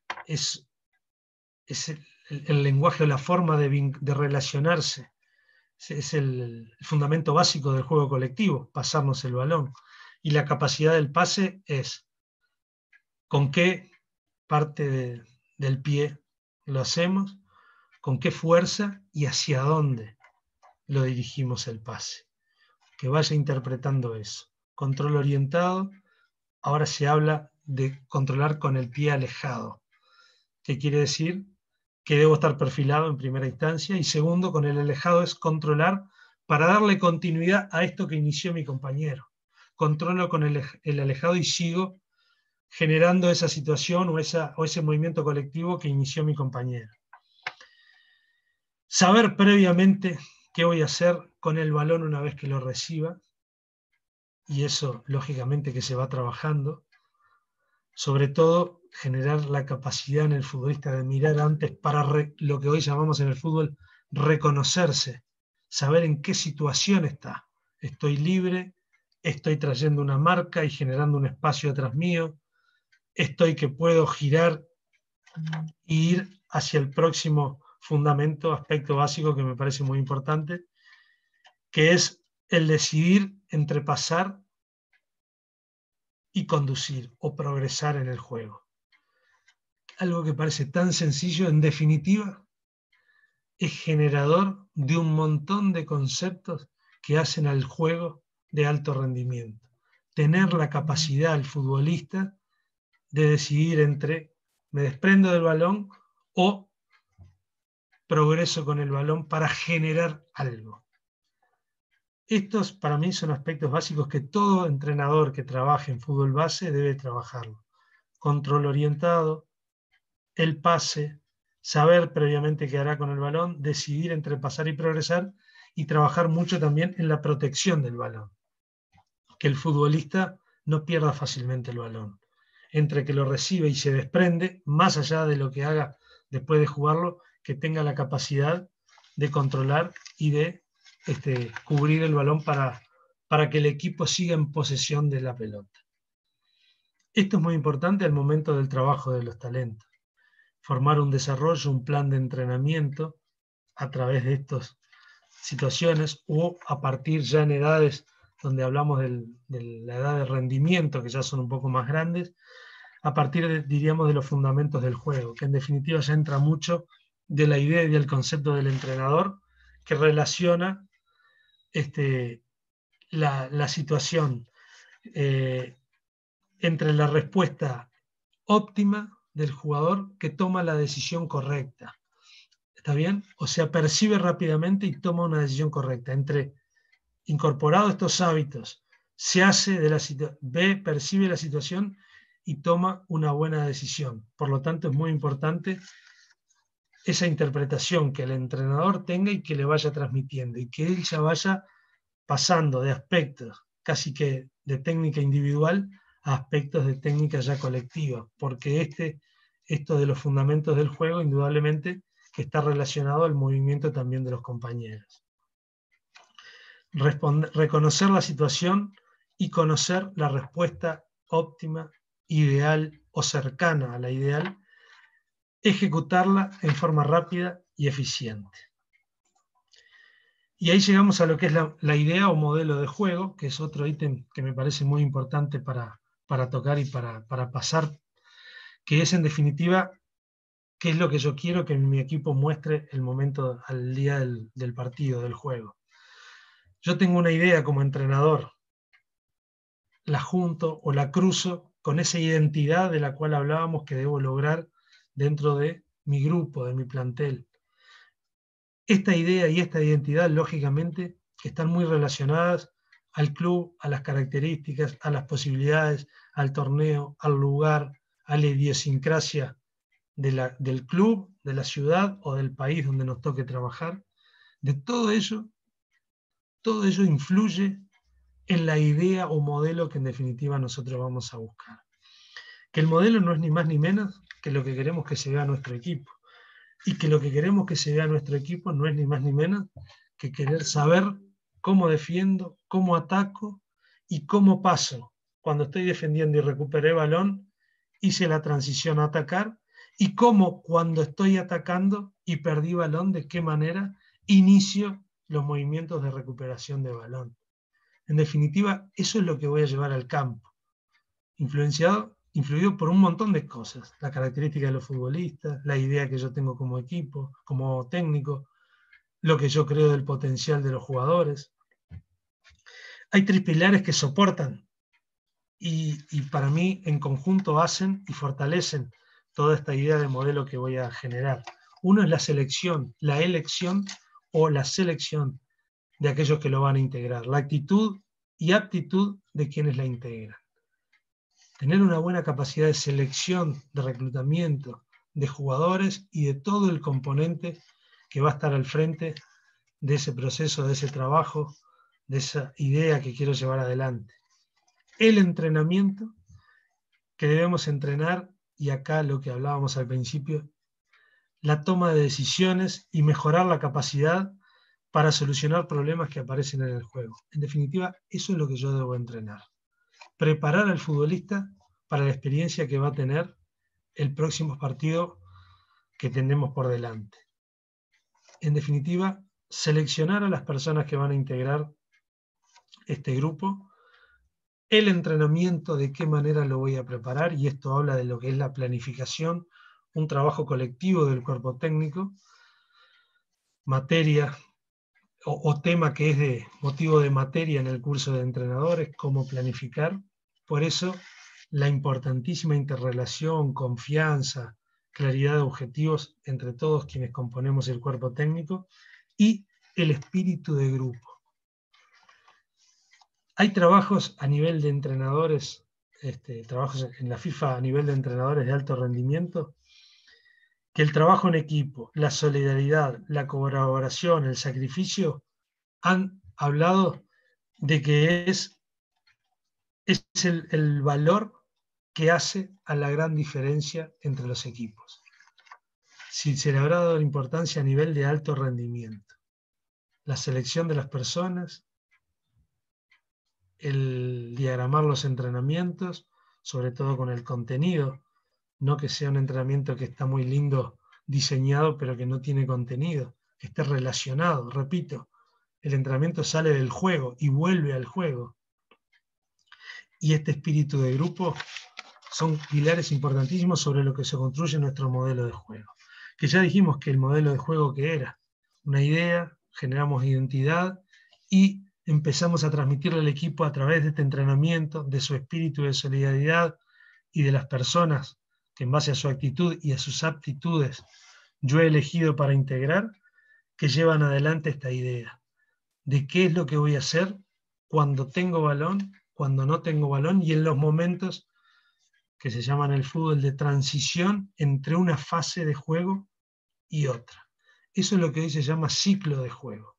es, es el, el lenguaje o la forma de, de relacionarse es el, el fundamento básico del juego colectivo, pasarnos el balón. Y la capacidad del pase es con qué parte de, del pie lo hacemos, con qué fuerza y hacia dónde lo dirigimos el pase. Que vaya interpretando eso. Control orientado, ahora se habla de controlar con el pie alejado. ¿Qué quiere decir? Que debo estar perfilado en primera instancia, y segundo, con el alejado es controlar para darle continuidad a esto que inició mi compañero. Controlo con el, el alejado y sigo generando esa situación o, esa, o ese movimiento colectivo que inició mi compañero. Saber previamente qué voy a hacer con el balón una vez que lo reciba, y eso lógicamente que se va trabajando. Sobre todo, generar la capacidad en el futbolista de mirar antes para re, lo que hoy llamamos en el fútbol reconocerse, saber en qué situación está. Estoy libre, estoy trayendo una marca y generando un espacio atrás mío, estoy que puedo girar e ir hacia el próximo fundamento, aspecto básico que me parece muy importante, que es el decidir entre pasar y conducir o progresar en el juego. Algo que parece tan sencillo, en definitiva, es generador de un montón de conceptos que hacen al juego de alto rendimiento. Tener la capacidad al futbolista de decidir entre me desprendo del balón o progreso con el balón para generar algo. Estos para mí son aspectos básicos que todo entrenador que trabaje en fútbol base debe trabajarlo. Control orientado, el pase, saber previamente qué hará con el balón, decidir entre pasar y progresar, y trabajar mucho también en la protección del balón. Que el futbolista no pierda fácilmente el balón. Entre que lo recibe y se desprende, más allá de lo que haga después de jugarlo, que tenga la capacidad de controlar y de este, cubrir el balón para, para que el equipo siga en posesión de la pelota. Esto es muy importante al momento del trabajo de los talentos. Formar un desarrollo, un plan de entrenamiento a través de estas situaciones, o a partir ya en edades donde hablamos del, de la edad de rendimiento, que ya son un poco más grandes, a partir, de, diríamos, de los fundamentos del juego, que en definitiva ya entra mucho de la idea y del concepto del entrenador, que relaciona este, la, la situación eh, entre la respuesta óptima del jugador que toma la decisión correcta. ¿Está bien? O sea, percibe rápidamente y toma una decisión correcta. Entre incorporados estos hábitos, se hace de la situación, ve, percibe la situación y toma una buena decisión. Por lo tanto, es muy importante esa interpretación que el entrenador tenga y que le vaya transmitiendo, y que él ya vaya pasando de aspectos casi que de técnica individual a aspectos de técnica ya colectiva, porque este, esto de los fundamentos del juego indudablemente que está relacionado al movimiento también de los compañeros. Responder, reconocer la situación y conocer la respuesta óptima, ideal o cercana a la ideal, ejecutarla en forma rápida y eficiente. Y ahí llegamos a lo que es la, la idea o modelo de juego, que es otro ítem que me parece muy importante para, para tocar y para, para pasar, que es en definitiva qué es lo que yo quiero que mi equipo muestre el momento al día del, del partido, del juego. Yo tengo una idea como entrenador, la junto o la cruzo con esa identidad de la cual hablábamos que debo lograr dentro de mi grupo, de mi plantel. Esta idea y esta identidad, lógicamente, que están muy relacionadas al club, a las características, a las posibilidades, al torneo, al lugar, a la idiosincrasia de la, del club, de la ciudad o del país donde nos toque trabajar. De todo ello, todo ello influye en la idea o modelo que en definitiva nosotros vamos a buscar. Que el modelo no es ni más ni menos que lo que queremos que se vea nuestro equipo. Y que lo que queremos que se vea nuestro equipo no es ni más ni menos que querer saber cómo defiendo, cómo ataco y cómo paso. Cuando estoy defendiendo y recuperé balón, hice la transición a atacar, y cómo cuando estoy atacando y perdí balón, de qué manera inicio los movimientos de recuperación de balón. En definitiva, eso es lo que voy a llevar al campo, influenciado, influido por un montón de cosas, la característica de los futbolistas, la idea que yo tengo como equipo, como técnico, lo que yo creo del potencial de los jugadores. Hay tres pilares que soportan y, y para mí en conjunto hacen y fortalecen toda esta idea de modelo que voy a generar. Uno es la selección, la elección o la selección de aquellos que lo van a integrar, la actitud y aptitud de quienes la integran. Tener una buena capacidad de selección, de reclutamiento de jugadores y de todo el componente que va a estar al frente de ese proceso, de ese trabajo, de esa idea que quiero llevar adelante. El entrenamiento que debemos entrenar, y acá lo que hablábamos al principio, la toma de decisiones y mejorar la capacidad para solucionar problemas que aparecen en el juego. En definitiva, eso es lo que yo debo entrenar. Preparar al futbolista para la experiencia que va a tener el próximo partido que tenemos por delante. En definitiva, seleccionar a las personas que van a integrar este grupo, el entrenamiento, de qué manera lo voy a preparar, y esto habla de lo que es la planificación, un trabajo colectivo del cuerpo técnico, materia o, o tema que es de motivo de materia en el curso de entrenadores, cómo planificar. Por eso la importantísima interrelación, confianza, claridad de objetivos entre todos quienes componemos el cuerpo técnico y el espíritu de grupo. Hay trabajos a nivel de entrenadores, este, trabajos en la FIFA a nivel de entrenadores de alto rendimiento, que el trabajo en equipo, la solidaridad, la colaboración, el sacrificio, han hablado de que es, es el, el valor que hace a la gran diferencia entre los equipos. Si se le habrá dado la importancia a nivel de alto rendimiento, la selección de las personas, el diagramar los entrenamientos, sobre todo con el contenido, no que sea un entrenamiento que está muy lindo diseñado, pero que no tiene contenido, que esté relacionado. Repito, el entrenamiento sale del juego y vuelve al juego. Y este espíritu de grupo son pilares importantísimos sobre lo que se construye nuestro modelo de juego. Que ya dijimos que el modelo de juego que era una idea, generamos identidad y empezamos a transmitirle al equipo a través de este entrenamiento, de su espíritu de solidaridad y de las personas que en base a su actitud y a sus aptitudes yo he elegido para integrar, que llevan adelante esta idea de qué es lo que voy a hacer cuando tengo balón, cuando no tengo balón y en los momentos que se llaman el fútbol de transición entre una fase de juego y otra. Eso es lo que hoy se llama ciclo de juego.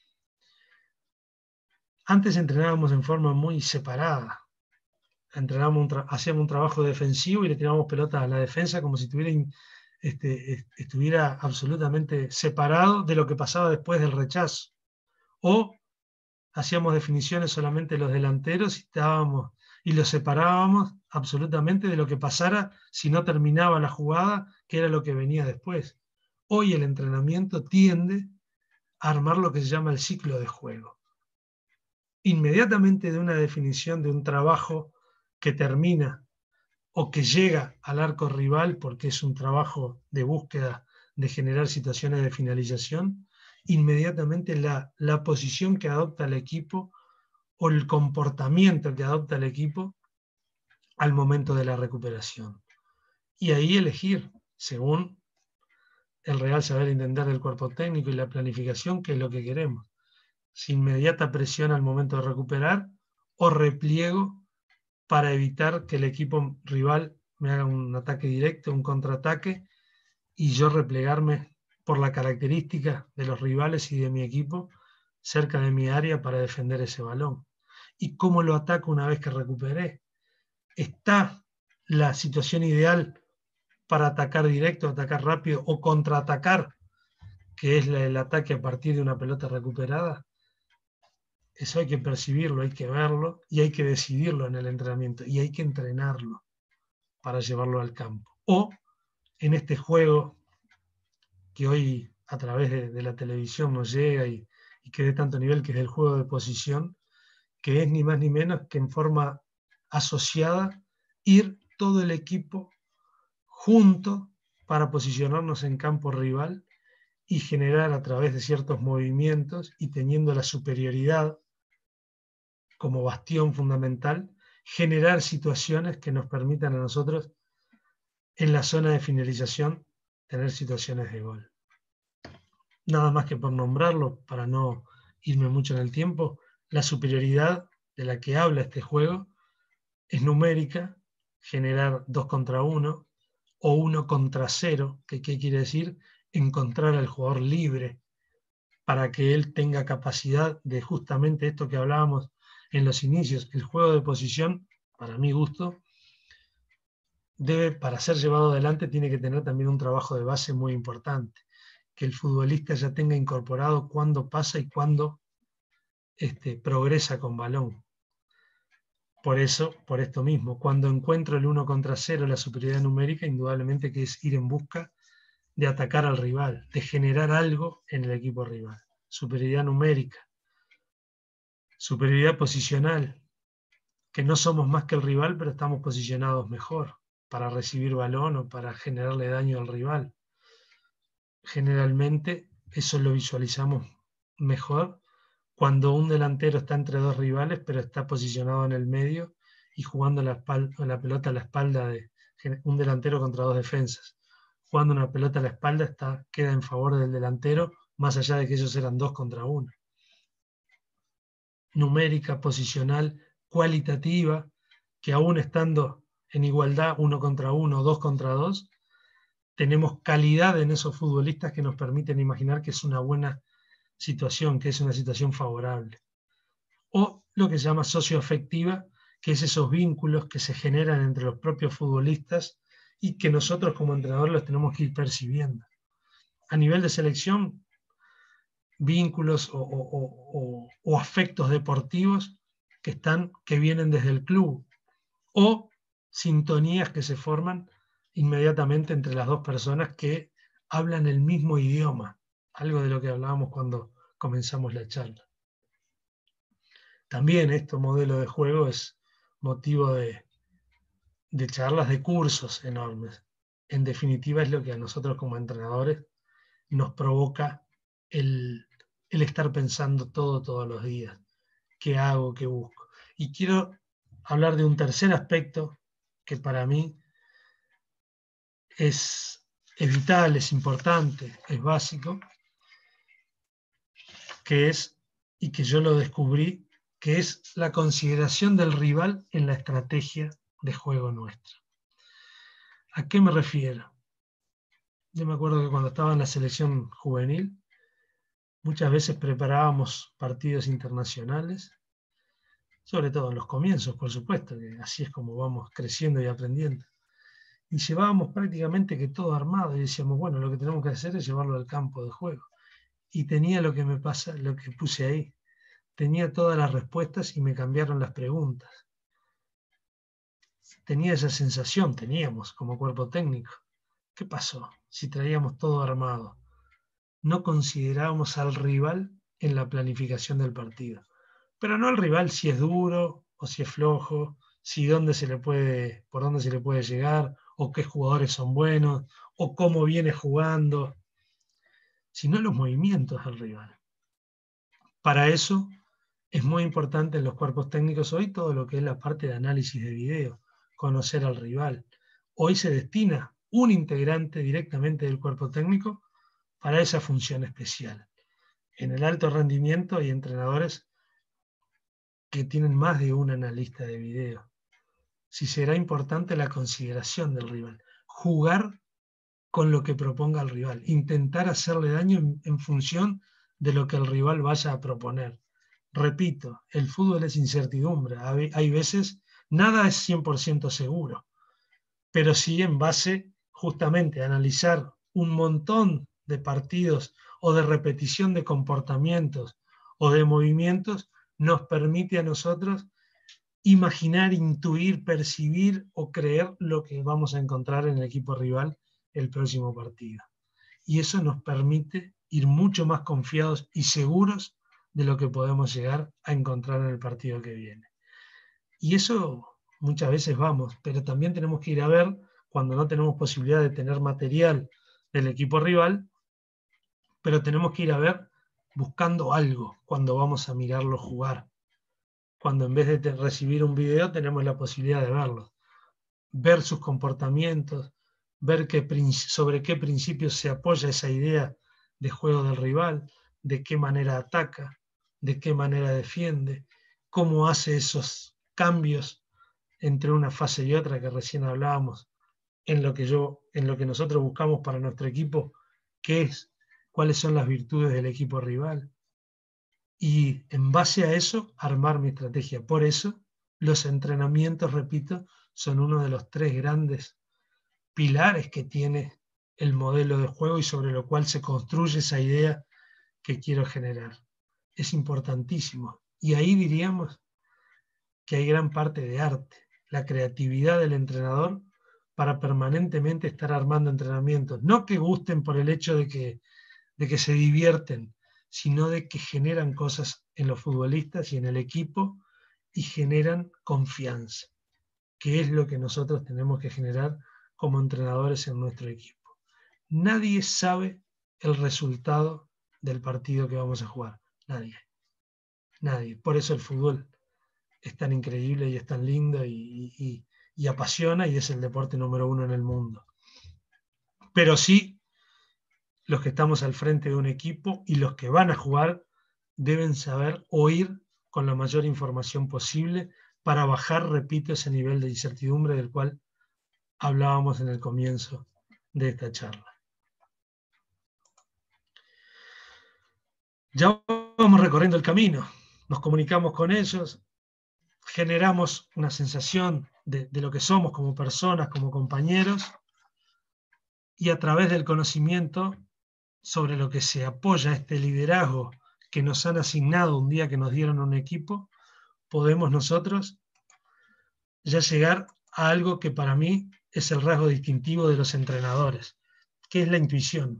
Antes entrenábamos en forma muy separada. Entrenábamos un hacíamos un trabajo defensivo y le tirábamos pelotas a la defensa como si estuviera, este, estuviera absolutamente separado de lo que pasaba después del rechazo. O hacíamos definiciones solamente de los delanteros y, estábamos, y los separábamos absolutamente de lo que pasara si no terminaba la jugada, que era lo que venía después. Hoy el entrenamiento tiende a armar lo que se llama el ciclo de juego. Inmediatamente de una definición de un trabajo que termina o que llega al arco rival, porque es un trabajo de búsqueda de generar situaciones de finalización, inmediatamente la, la posición que adopta el equipo o el comportamiento que adopta el equipo al momento de la recuperación. Y ahí elegir, según el real saber entender del cuerpo técnico y la planificación, qué es lo que queremos. Si inmediata presión al momento de recuperar o repliego para evitar que el equipo rival me haga un ataque directo, un contraataque, y yo replegarme por la característica de los rivales y de mi equipo cerca de mi área para defender ese balón. ¿Y cómo lo ataco una vez que recuperé? ¿Está la situación ideal para atacar directo, atacar rápido o contraatacar, que es el ataque a partir de una pelota recuperada? Eso hay que percibirlo, hay que verlo y hay que decidirlo en el entrenamiento y hay que entrenarlo para llevarlo al campo. O en este juego que hoy a través de, de la televisión nos llega y, y que de tanto nivel, que es el juego de posición, que es ni más ni menos que en forma asociada ir todo el equipo junto para posicionarnos en campo rival y generar a través de ciertos movimientos y teniendo la superioridad como bastión fundamental, generar situaciones que nos permitan a nosotros en la zona de finalización tener situaciones de gol. Nada más que por nombrarlo, para no irme mucho en el tiempo, la superioridad de la que habla este juego es numérica, generar dos contra uno o uno contra cero, que ¿qué quiere decir? Encontrar al jugador libre para que él tenga capacidad de justamente esto que hablábamos en los inicios. El juego de posición, para mi gusto, debe, para ser llevado adelante, tiene que tener también un trabajo de base muy importante, que el futbolista ya tenga incorporado cuándo pasa y cuándo este, progresa con balón. Por eso, por esto mismo, cuando encuentro el uno contra cero, la superioridad numérica, indudablemente que es ir en busca de atacar al rival, de generar algo en el equipo rival. Superioridad numérica. Superioridad posicional, que no somos más que el rival, pero estamos posicionados mejor para recibir balón o para generarle daño al rival. Generalmente eso lo visualizamos mejor cuando un delantero está entre dos rivales, pero está posicionado en el medio y jugando la, espalda, la pelota a la espalda de un delantero contra dos defensas. Jugando una pelota a la espalda está, queda en favor del delantero, más allá de que ellos eran dos contra uno. Numérica, posicional, cualitativa, que aún estando en igualdad uno contra uno, dos contra dos, tenemos calidad en esos futbolistas que nos permiten imaginar que es una buena situación, que es una situación favorable. O lo que se llama socioafectiva, que es esos vínculos que se generan entre los propios futbolistas y que nosotros como entrenadores los tenemos que ir percibiendo. A nivel de selección, vínculos o, o, o, o afectos deportivos que, están, que vienen desde el club, o sintonías que se forman inmediatamente entre las dos personas que hablan el mismo idioma, algo de lo que hablábamos cuando comenzamos la charla. También este modelo de juego es motivo de, de charlas, de cursos enormes. En definitiva es lo que a nosotros como entrenadores nos provoca el, el estar pensando todo, todos los días. ¿Qué hago? ¿Qué busco? Y quiero hablar de un tercer aspecto que para mí es, es vital, es importante, es básico, que es, y que yo lo descubrí, que es la consideración del rival en la estrategia de juego nuestra. ¿A qué me refiero? Yo me acuerdo que cuando estaba en la selección juvenil, muchas veces preparábamos partidos internacionales, sobre todo en los comienzos, por supuesto, que así es como vamos creciendo y aprendiendo. Y llevábamos prácticamente que todo armado y decíamos, bueno, lo que tenemos que hacer es llevarlo al campo de juego. Y tenía lo que me pasa, lo que puse ahí. Tenía todas las respuestas y me cambiaron las preguntas. Tenía esa sensación, teníamos como cuerpo técnico. ¿Qué pasó si traíamos todo armado? No considerábamos al rival en la planificación del partido. Pero no al rival si es duro o si es flojo, si dónde se le puede, por dónde se le puede llegar, o qué jugadores son buenos, o cómo viene jugando, sino los movimientos del rival. Para eso es muy importante en los cuerpos técnicos hoy todo lo que es la parte de análisis de video, conocer al rival. Hoy se destina un integrante directamente del cuerpo técnico para esa función especial. En el alto rendimiento hay entrenadores que tienen más de un analista de video. Si será importante la consideración del rival, jugar con lo que proponga el rival, intentar hacerle daño en, en función de lo que el rival vaya a proponer. Repito, el fútbol es incertidumbre, hay, hay veces nada es cien por ciento seguro, pero sí en base justamente a analizar un montón de partidos o de repetición de comportamientos o de movimientos, nos permite a nosotros imaginar, intuir, percibir o creer lo que vamos a encontrar en el equipo rival el próximo partido. Y eso nos permite ir mucho más confiados y seguros de lo que podemos llegar a encontrar en el partido que viene. Y eso muchas veces vamos, pero también tenemos que ir a ver, cuando no tenemos posibilidad de tener material del equipo rival, pero tenemos que ir a ver buscando algo cuando vamos a mirarlo jugar. Cuando en vez de recibir un video tenemos la posibilidad de verlo. Ver sus comportamientos, ver qué, sobre qué principios se apoya esa idea de juego del rival, de qué manera ataca, de qué manera defiende, cómo hace esos cambios entre una fase y otra que recién hablábamos, en lo que yo, en lo que nosotros buscamos para nuestro equipo, qué es, cuáles son las virtudes del equipo rival. Y en base a eso, armar mi estrategia. Por eso, los entrenamientos, repito, son uno de los tres grandes pilares que tiene el modelo de juego y sobre lo cual se construye esa idea que quiero generar. Es importantísimo. Y ahí diríamos que hay gran parte de arte, la creatividad del entrenador para permanentemente estar armando entrenamientos. No que gusten por el hecho de que, de que se divierten, sino de que generan cosas en los futbolistas y en el equipo y generan confianza, que es lo que nosotros tenemos que generar como entrenadores en nuestro equipo. Nadie sabe el resultado del partido que vamos a jugar. Nadie. Nadie. Por eso el fútbol es tan increíble y es tan lindo y, y, y apasiona y es el deporte número uno en el mundo. Pero sí, los que estamos al frente de un equipo y los que van a jugar deben saber oír con la mayor información posible para bajar, repito, ese nivel de incertidumbre del cual hablábamos en el comienzo de esta charla. Ya vamos recorriendo el camino, nos comunicamos con ellos, generamos una sensación de, de lo que somos como personas, como compañeros, y a través del conocimiento sobre lo que se apoya este liderazgo que nos han asignado un día que nos dieron un equipo, podemos nosotros ya llegar a algo que para mí es el rasgo distintivo de los entrenadores, que es la intuición.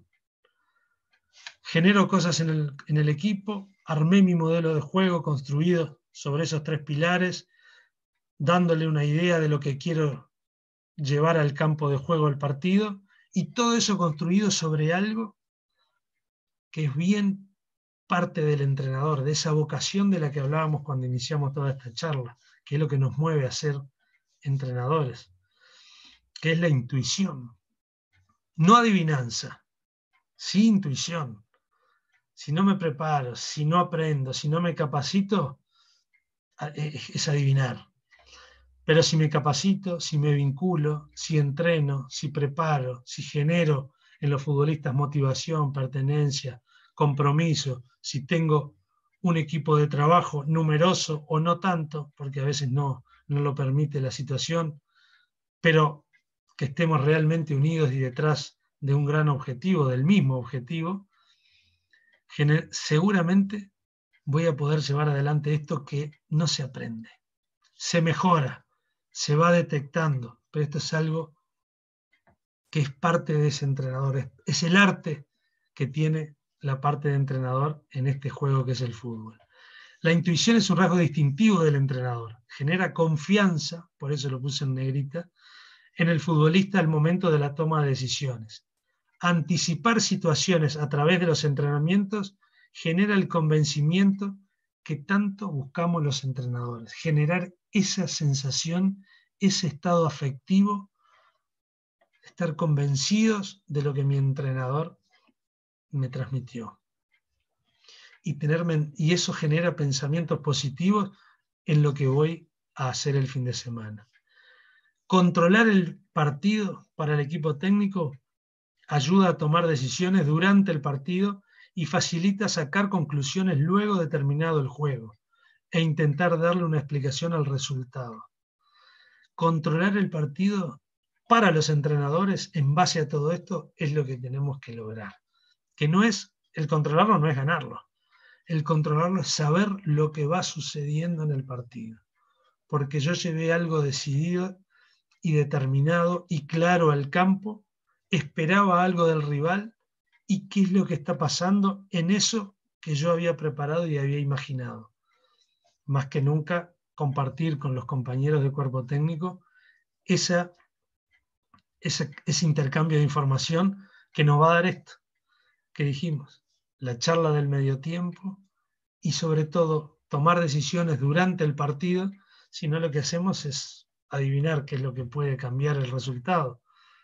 Genero cosas en el, en el equipo, armé mi modelo de juego construido sobre esos tres pilares, dándole una idea de lo que quiero llevar al campo de juego del partido, y todo eso construido sobre algo que es bien parte del entrenador, de esa vocación de la que hablábamos cuando iniciamos toda esta charla, que es lo que nos mueve a ser entrenadores, que es la intuición. No adivinanza, sí intuición. Si no me preparo, si no aprendo, si no me capacito, es adivinar. Pero si me capacito, si me vinculo, si entreno, si preparo, si genero en los futbolistas motivación, pertenencia, compromiso, si tengo un equipo de trabajo numeroso o no tanto, porque a veces no, no lo permite la situación, pero que estemos realmente unidos y detrás de un gran objetivo, del mismo objetivo, seguramente voy a poder llevar adelante esto que no se aprende. Se mejora, se va detectando, pero esto es algo que es parte de ese entrenador, es, es el arte que tiene la parte de entrenador en este juego que es el fútbol. La intuición es un rasgo distintivo del entrenador, genera confianza, por eso lo puse en negrita, en el futbolista al momento de la toma de decisiones. Anticipar situaciones a través de los entrenamientos genera el convencimiento que tanto buscamos los entrenadores, generar esa sensación, ese estado afectivo, estar convencidos de lo que mi entrenador me transmitió. Y, tener, y eso genera pensamientos positivos en lo que voy a hacer el fin de semana. Controlar el partido para el equipo técnico ayuda a tomar decisiones durante el partido y facilita sacar conclusiones luego de terminado el juego e intentar darle una explicación al resultado. Controlar el partido para los entrenadores en base a todo esto es lo que tenemos que lograr. Que no es, el controlarlo no es ganarlo. El controlarlo es saber lo que va sucediendo en el partido. Porque yo llevé algo decidido y determinado y claro al campo, esperaba algo del rival y qué es lo que está pasando en eso que yo había preparado y había imaginado. Más que nunca, compartir con los compañeros de cuerpo técnico esa, esa, ese intercambio de información que nos va a dar esto que dijimos, la charla del medio tiempo y sobre todo tomar decisiones durante el partido, si no lo que hacemos es adivinar qué es lo que puede cambiar el resultado.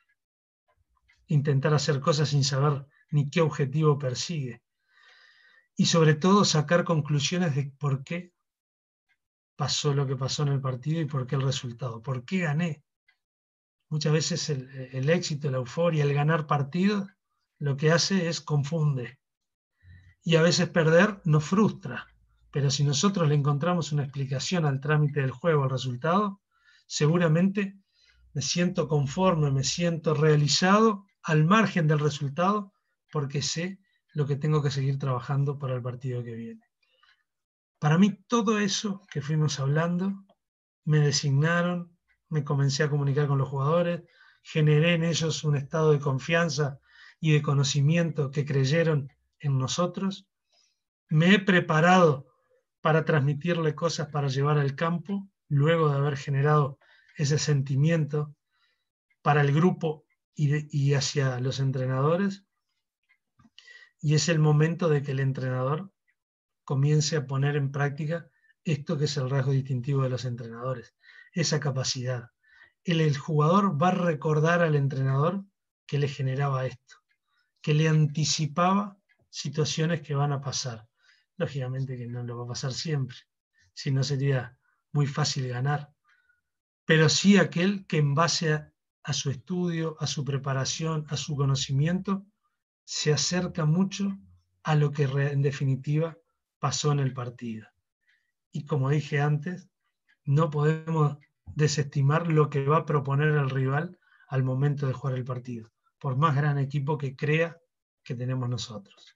Intentar hacer cosas sin saber ni qué objetivo persigue. Y sobre todo sacar conclusiones de por qué pasó lo que pasó en el partido y por qué el resultado, por qué gané. Muchas veces el, el éxito, la euforia, el ganar partidos, lo que hace es confunde. Y a veces perder nos frustra. Pero si nosotros le encontramos una explicación al trámite del juego, al resultado, seguramente me siento conforme, me siento realizado al margen del resultado, porque sé lo que tengo que seguir trabajando para el partido que viene. Para mí todo eso que fuimos hablando, me designaron, me comencé a comunicar con los jugadores, generé en ellos un estado de confianza y de conocimiento que creyeron en nosotros, me he preparado para transmitirle cosas para llevar al campo, luego de haber generado ese sentimiento para el grupo y, de, y hacia los entrenadores, y es el momento de que el entrenador comience a poner en práctica esto que es el rasgo distintivo de los entrenadores, esa capacidad. El, el jugador va a recordar al entrenador que le generaba esto, que le anticipaba situaciones que van a pasar. Lógicamente que no lo va a pasar siempre, si no sería muy fácil ganar, pero sí aquel que en base a, a su estudio, a su preparación, a su conocimiento, se acerca mucho a lo que en definitiva pasó en el partido. Y como dije antes, no podemos desestimar lo que va a proponer el rival al momento de jugar el partido, por más gran equipo que crea que tenemos nosotros.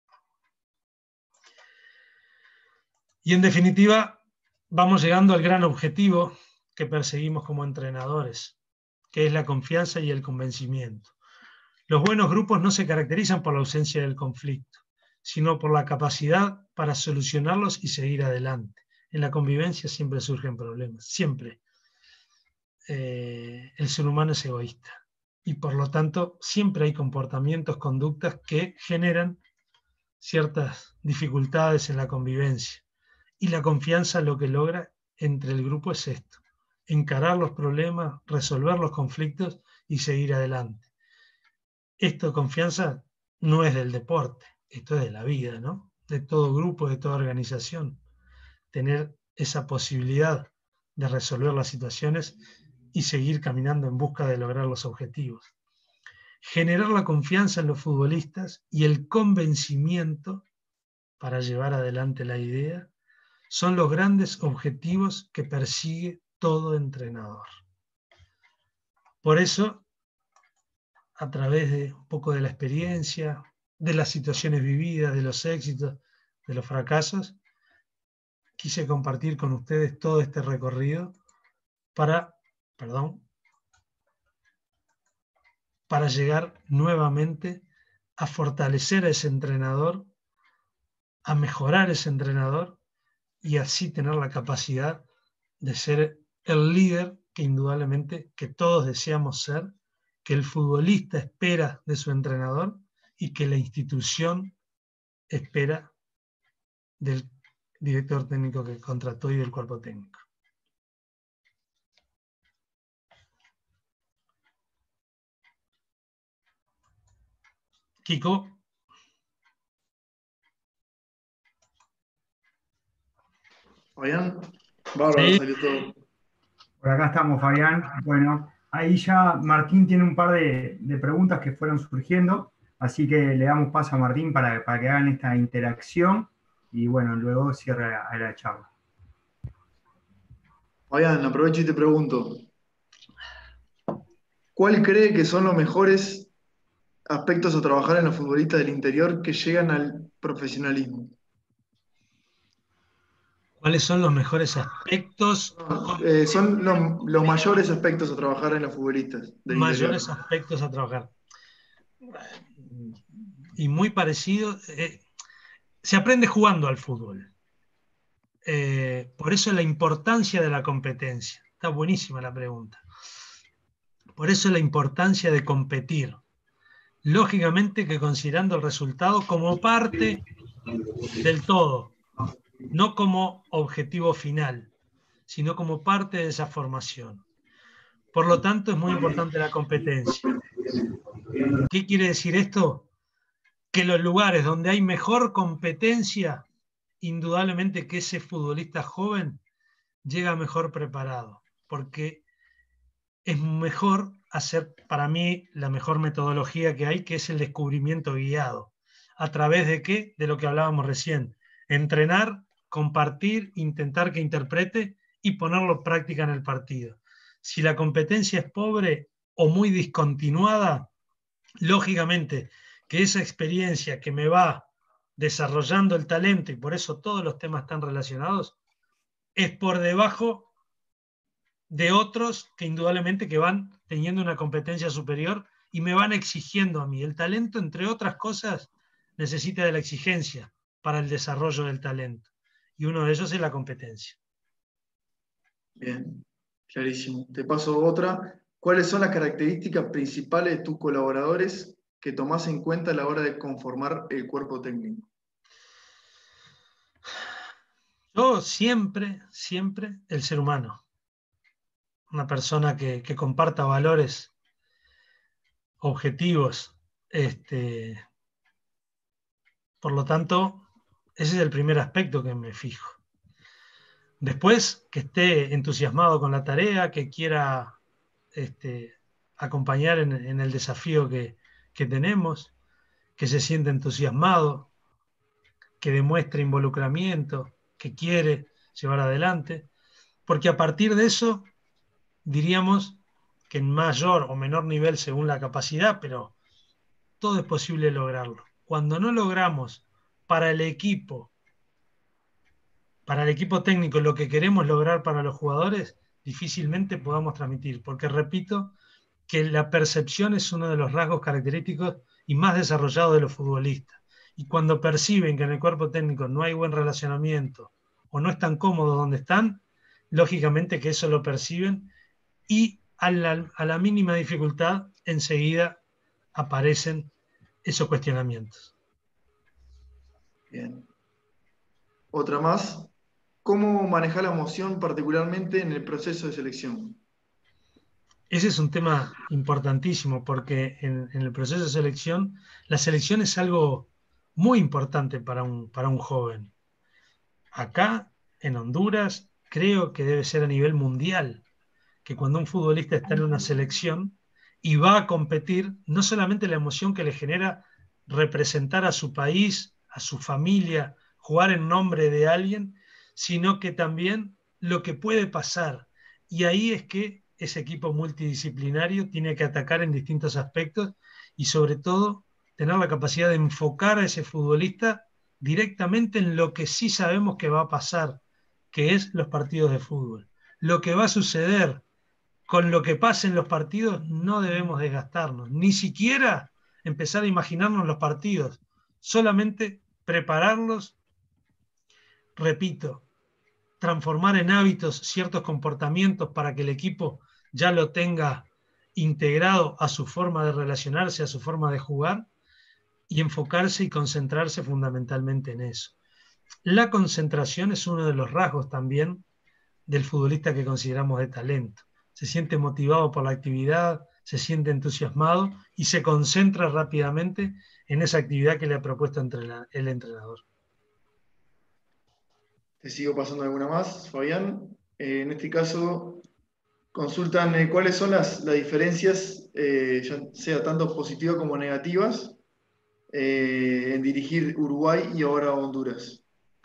Y en definitiva, vamos llegando al gran objetivo que perseguimos como entrenadores, que es la confianza y el convencimiento. Los buenos grupos no se caracterizan por la ausencia del conflicto, sino por la capacidad para solucionarlos y seguir adelante. En la convivencia siempre surgen problemas, siempre. Eh, el ser humano es egoísta y por lo tanto siempre hay comportamientos, conductas que generan ciertas dificultades en la convivencia. Y la confianza lo que logra entre el grupo es esto, encarar los problemas, resolver los conflictos y seguir adelante. Esto de confianza no es del deporte, esto es de la vida, ¿no? De todo grupo, de toda organización. Tener esa posibilidad de resolver las situaciones y seguir caminando en busca de lograr los objetivos. Generar la confianza en los futbolistas y el convencimiento para llevar adelante la idea son los grandes objetivos que persigue todo entrenador. Por eso, a través de un poco de la experiencia, de las situaciones vividas, de los éxitos, de los fracasos, quise compartir con ustedes todo este recorrido para, perdón, para llegar nuevamente a fortalecer a ese entrenador, a mejorar ese entrenador y así tener la capacidad de ser el líder que indudablemente que todos deseamos ser, que el futbolista espera de su entrenador y que la institución espera del director técnico que contrató y del cuerpo técnico. Kiko. Fabián, bárbaro, Sí. salió todo. Por acá estamos, Fabián. Bueno, ahí ya Martín tiene un par de, de preguntas que fueron surgiendo, así que le damos paso a Martín para, para que hagan esta interacción y bueno, luego cierre la, la charla. Fabián, aprovecho y te pregunto, ¿cuál cree que son los mejores aspectos a trabajar en los futbolistas del interior que llegan al profesionalismo? ¿Cuáles son los mejores aspectos? No, eh, son los, los mayores aspectos a trabajar en los futbolistas del Mayores interior. aspectos a trabajar. Y muy parecido, eh, se aprende jugando al fútbol. Eh, por eso la importancia de la competencia. Está buenísima la pregunta. Por eso la importancia de competir. Lógicamente que considerando el resultado como parte del todo, no como objetivo final, sino como parte de esa formación. Por lo tanto, es muy importante la competencia. ¿Qué quiere decir esto? Que los lugares donde hay mejor competencia, indudablemente que ese futbolista joven llega mejor preparado, porque es mejor hacer, para mí, la mejor metodología que hay, que es el descubrimiento guiado. ¿A través de qué? De lo que hablábamos recién. Entrenar, compartir, intentar que interprete y ponerlo en práctica en el partido. Si la competencia es pobre o muy discontinuada, lógicamente que esa experiencia que me va desarrollando el talento, y por eso todos los temas están relacionados, es por debajo de otros que indudablemente que van teniendo una competencia superior y me van exigiendo a mí. El talento, entre otras cosas, necesita de la exigencia para el desarrollo del talento. Y uno de ellos es la competencia. Bien, clarísimo. Te paso otra. ¿Cuáles son las características principales de tus colaboradores que tomás en cuenta a la hora de conformar el cuerpo técnico? Yo siempre, siempre el ser humano. Una persona que, que comparta valores, objetivos. Este, por lo tanto, ese es el primer aspecto que me fijo. Después, que esté entusiasmado con la tarea, que quiera este, acompañar en, en el desafío que, que tenemos, que se sienta entusiasmado, que demuestre involucramiento, que quiere llevar adelante, porque a partir de eso diríamos que en mayor o menor nivel según la capacidad, pero todo es posible lograrlo. Cuando no logramos para el equipo, para el equipo técnico lo que queremos lograr para los jugadores, difícilmente podamos transmitir, porque repito que la percepción es uno de los rasgos característicos y más desarrollados de los futbolistas. Y cuando perciben que en el cuerpo técnico no hay buen relacionamiento o no están cómodos donde están, lógicamente que eso lo perciben y a la, a la mínima dificultad enseguida aparecen esos cuestionamientos. Bien. Otra más. ¿Cómo manejar la emoción particularmente en el proceso de selección? Ese es un tema importantísimo porque en, en el proceso de selección, la selección es algo muy importante para un, para un joven. Acá, en Honduras, creo que debe ser a nivel mundial, que cuando un futbolista está en una selección y va a competir, no solamente la emoción que le genera representar a su país, a su familia, jugar en nombre de alguien, sino que también lo que puede pasar. Y ahí es que ese equipo multidisciplinario tiene que atacar en distintos aspectos y sobre todo tener la capacidad de enfocar a ese futbolista directamente en lo que sí sabemos que va a pasar, que es los partidos de fútbol. Lo que va a suceder con lo que pase en los partidos no debemos desgastarnos, ni siquiera empezar a imaginarnos los partidos, solamente prepararlos, repito, transformar en hábitos ciertos comportamientos para que el equipo ya lo tenga integrado a su forma de relacionarse, a su forma de jugar, y enfocarse y concentrarse fundamentalmente en eso. La concentración es uno de los rasgos también del futbolista que consideramos de talento. Se siente motivado por la actividad, se siente entusiasmado y se concentra rápidamente en esa actividad que le ha propuesto el entrenador. Te sigo pasando alguna más, Fabián. Eh, en este caso, consultan eh, cuáles son las, las diferencias, eh, ya sea tanto positivas como negativas, eh, en dirigir Uruguay y ahora Honduras.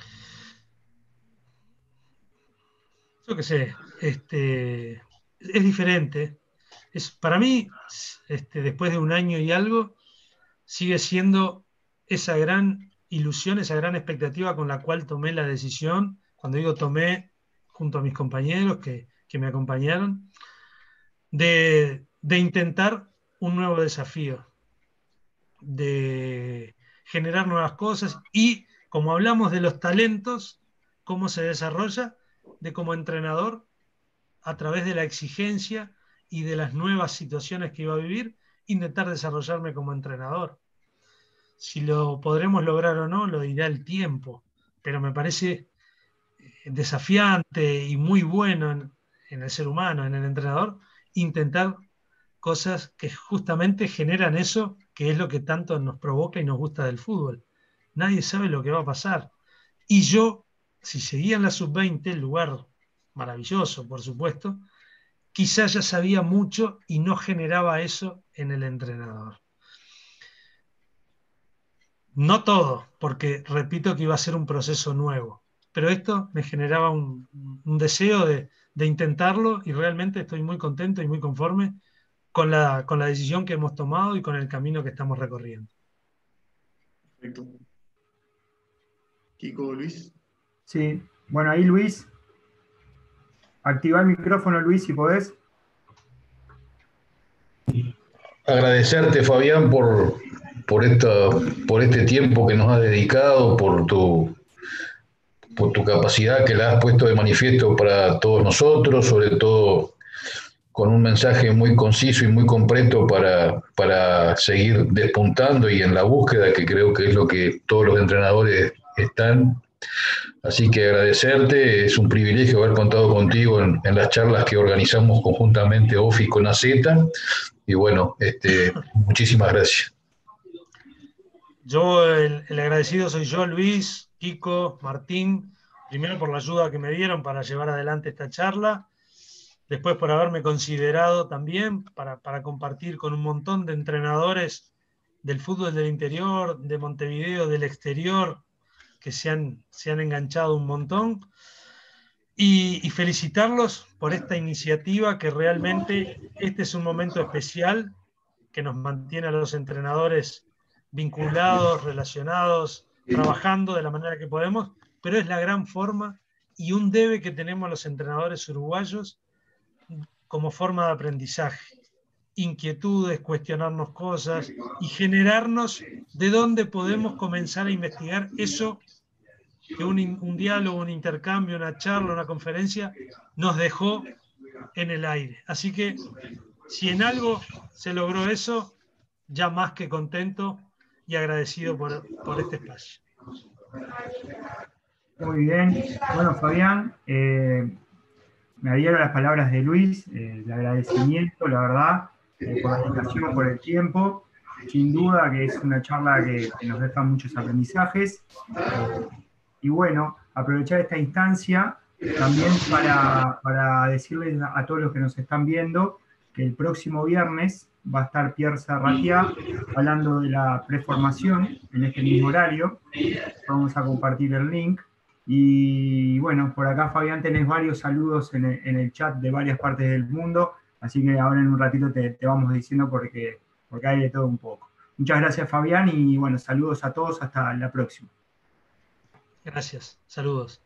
Yo qué sé, este, es diferente. Es, para mí, este, después de un año y algo, sigue siendo esa gran ilusión, esa gran expectativa con la cual tomé la decisión. Cuando digo tomé, junto a mis compañeros que, que me acompañaron, de, de intentar un nuevo desafío, de generar nuevas cosas y como hablamos de los talentos, cómo se desarrolla, de como entrenador, a través de la exigencia y de las nuevas situaciones que iba a vivir, intentar desarrollarme como entrenador. Si lo podremos lograr o no, lo dirá el tiempo, pero me parece desafiante y muy bueno en, en el ser humano, en el entrenador, intentar cosas que justamente generan eso, que es lo que tanto nos provoca y nos gusta del fútbol. Nadie sabe lo que va a pasar. Y yo, si seguía en la sub veinte, el lugar maravilloso, por supuesto, quizás ya sabía mucho y no generaba eso en el entrenador. No todo, porque repito que iba a ser un proceso nuevo, pero esto me generaba un, un deseo de, de intentarlo y realmente estoy muy contento y muy conforme con la, con la decisión que hemos tomado y con el camino que estamos recorriendo. Perfecto. Kiko, Luis. Sí, bueno, ahí Luis, activa el micrófono, Luis, si podés. Agradecerte, Fabián, por, por, esta, por este tiempo que nos has dedicado, por tu, por tu capacidad que la has puesto de manifiesto para todos nosotros, sobre todo con un mensaje muy conciso y muy completo para, para seguir despuntando y en la búsqueda, que creo que es lo que todos los entrenadores están. Así que agradecerte, es un privilegio haber contado contigo en, en las charlas que organizamos conjuntamente Ofi con A Z. Y bueno, este, muchísimas gracias. Yo, el, el agradecido soy yo, Luis, Kiko, Martín, primero por la ayuda que me dieron para llevar adelante esta charla, después por haberme considerado también para, para compartir con un montón de entrenadores del fútbol del interior, de Montevideo, del exterior, que se han, se han enganchado un montón, y, y felicitarlos por esta iniciativa, que realmente este es un momento especial que nos mantiene a los entrenadores vinculados, relacionados, trabajando de la manera que podemos, pero es la gran forma y un debe que tenemos los entrenadores uruguayos como forma de aprendizaje. Inquietudes, cuestionarnos cosas y generarnos de dónde podemos comenzar a investigar eso que un, un diálogo, un intercambio, una charla, una conferencia nos dejó en el aire. Así que si en algo se logró eso, ya más que contento y agradecido por, por este espacio. Muy bien. Bueno, Fabián, eh, me adhiero a las palabras de Luis, eh, el agradecimiento, la verdad, eh, por la invitación, por el tiempo. Sin duda que es una charla que, que nos deja muchos aprendizajes. Eh, y bueno, aprovechar esta instancia también para, para decirles a, a todos los que nos están viendo que el próximo viernes va a estar Pierre Sarratia hablando de la preformación en este mismo horario. Vamos a compartir el link. Y bueno, por acá, Fabián, tenés varios saludos en el, en el chat de varias partes del mundo, así que ahora en un ratito te, te vamos diciendo porque, porque hay de todo un poco. Muchas gracias, Fabián, y bueno, saludos a todos, hasta la próxima. Gracias, saludos.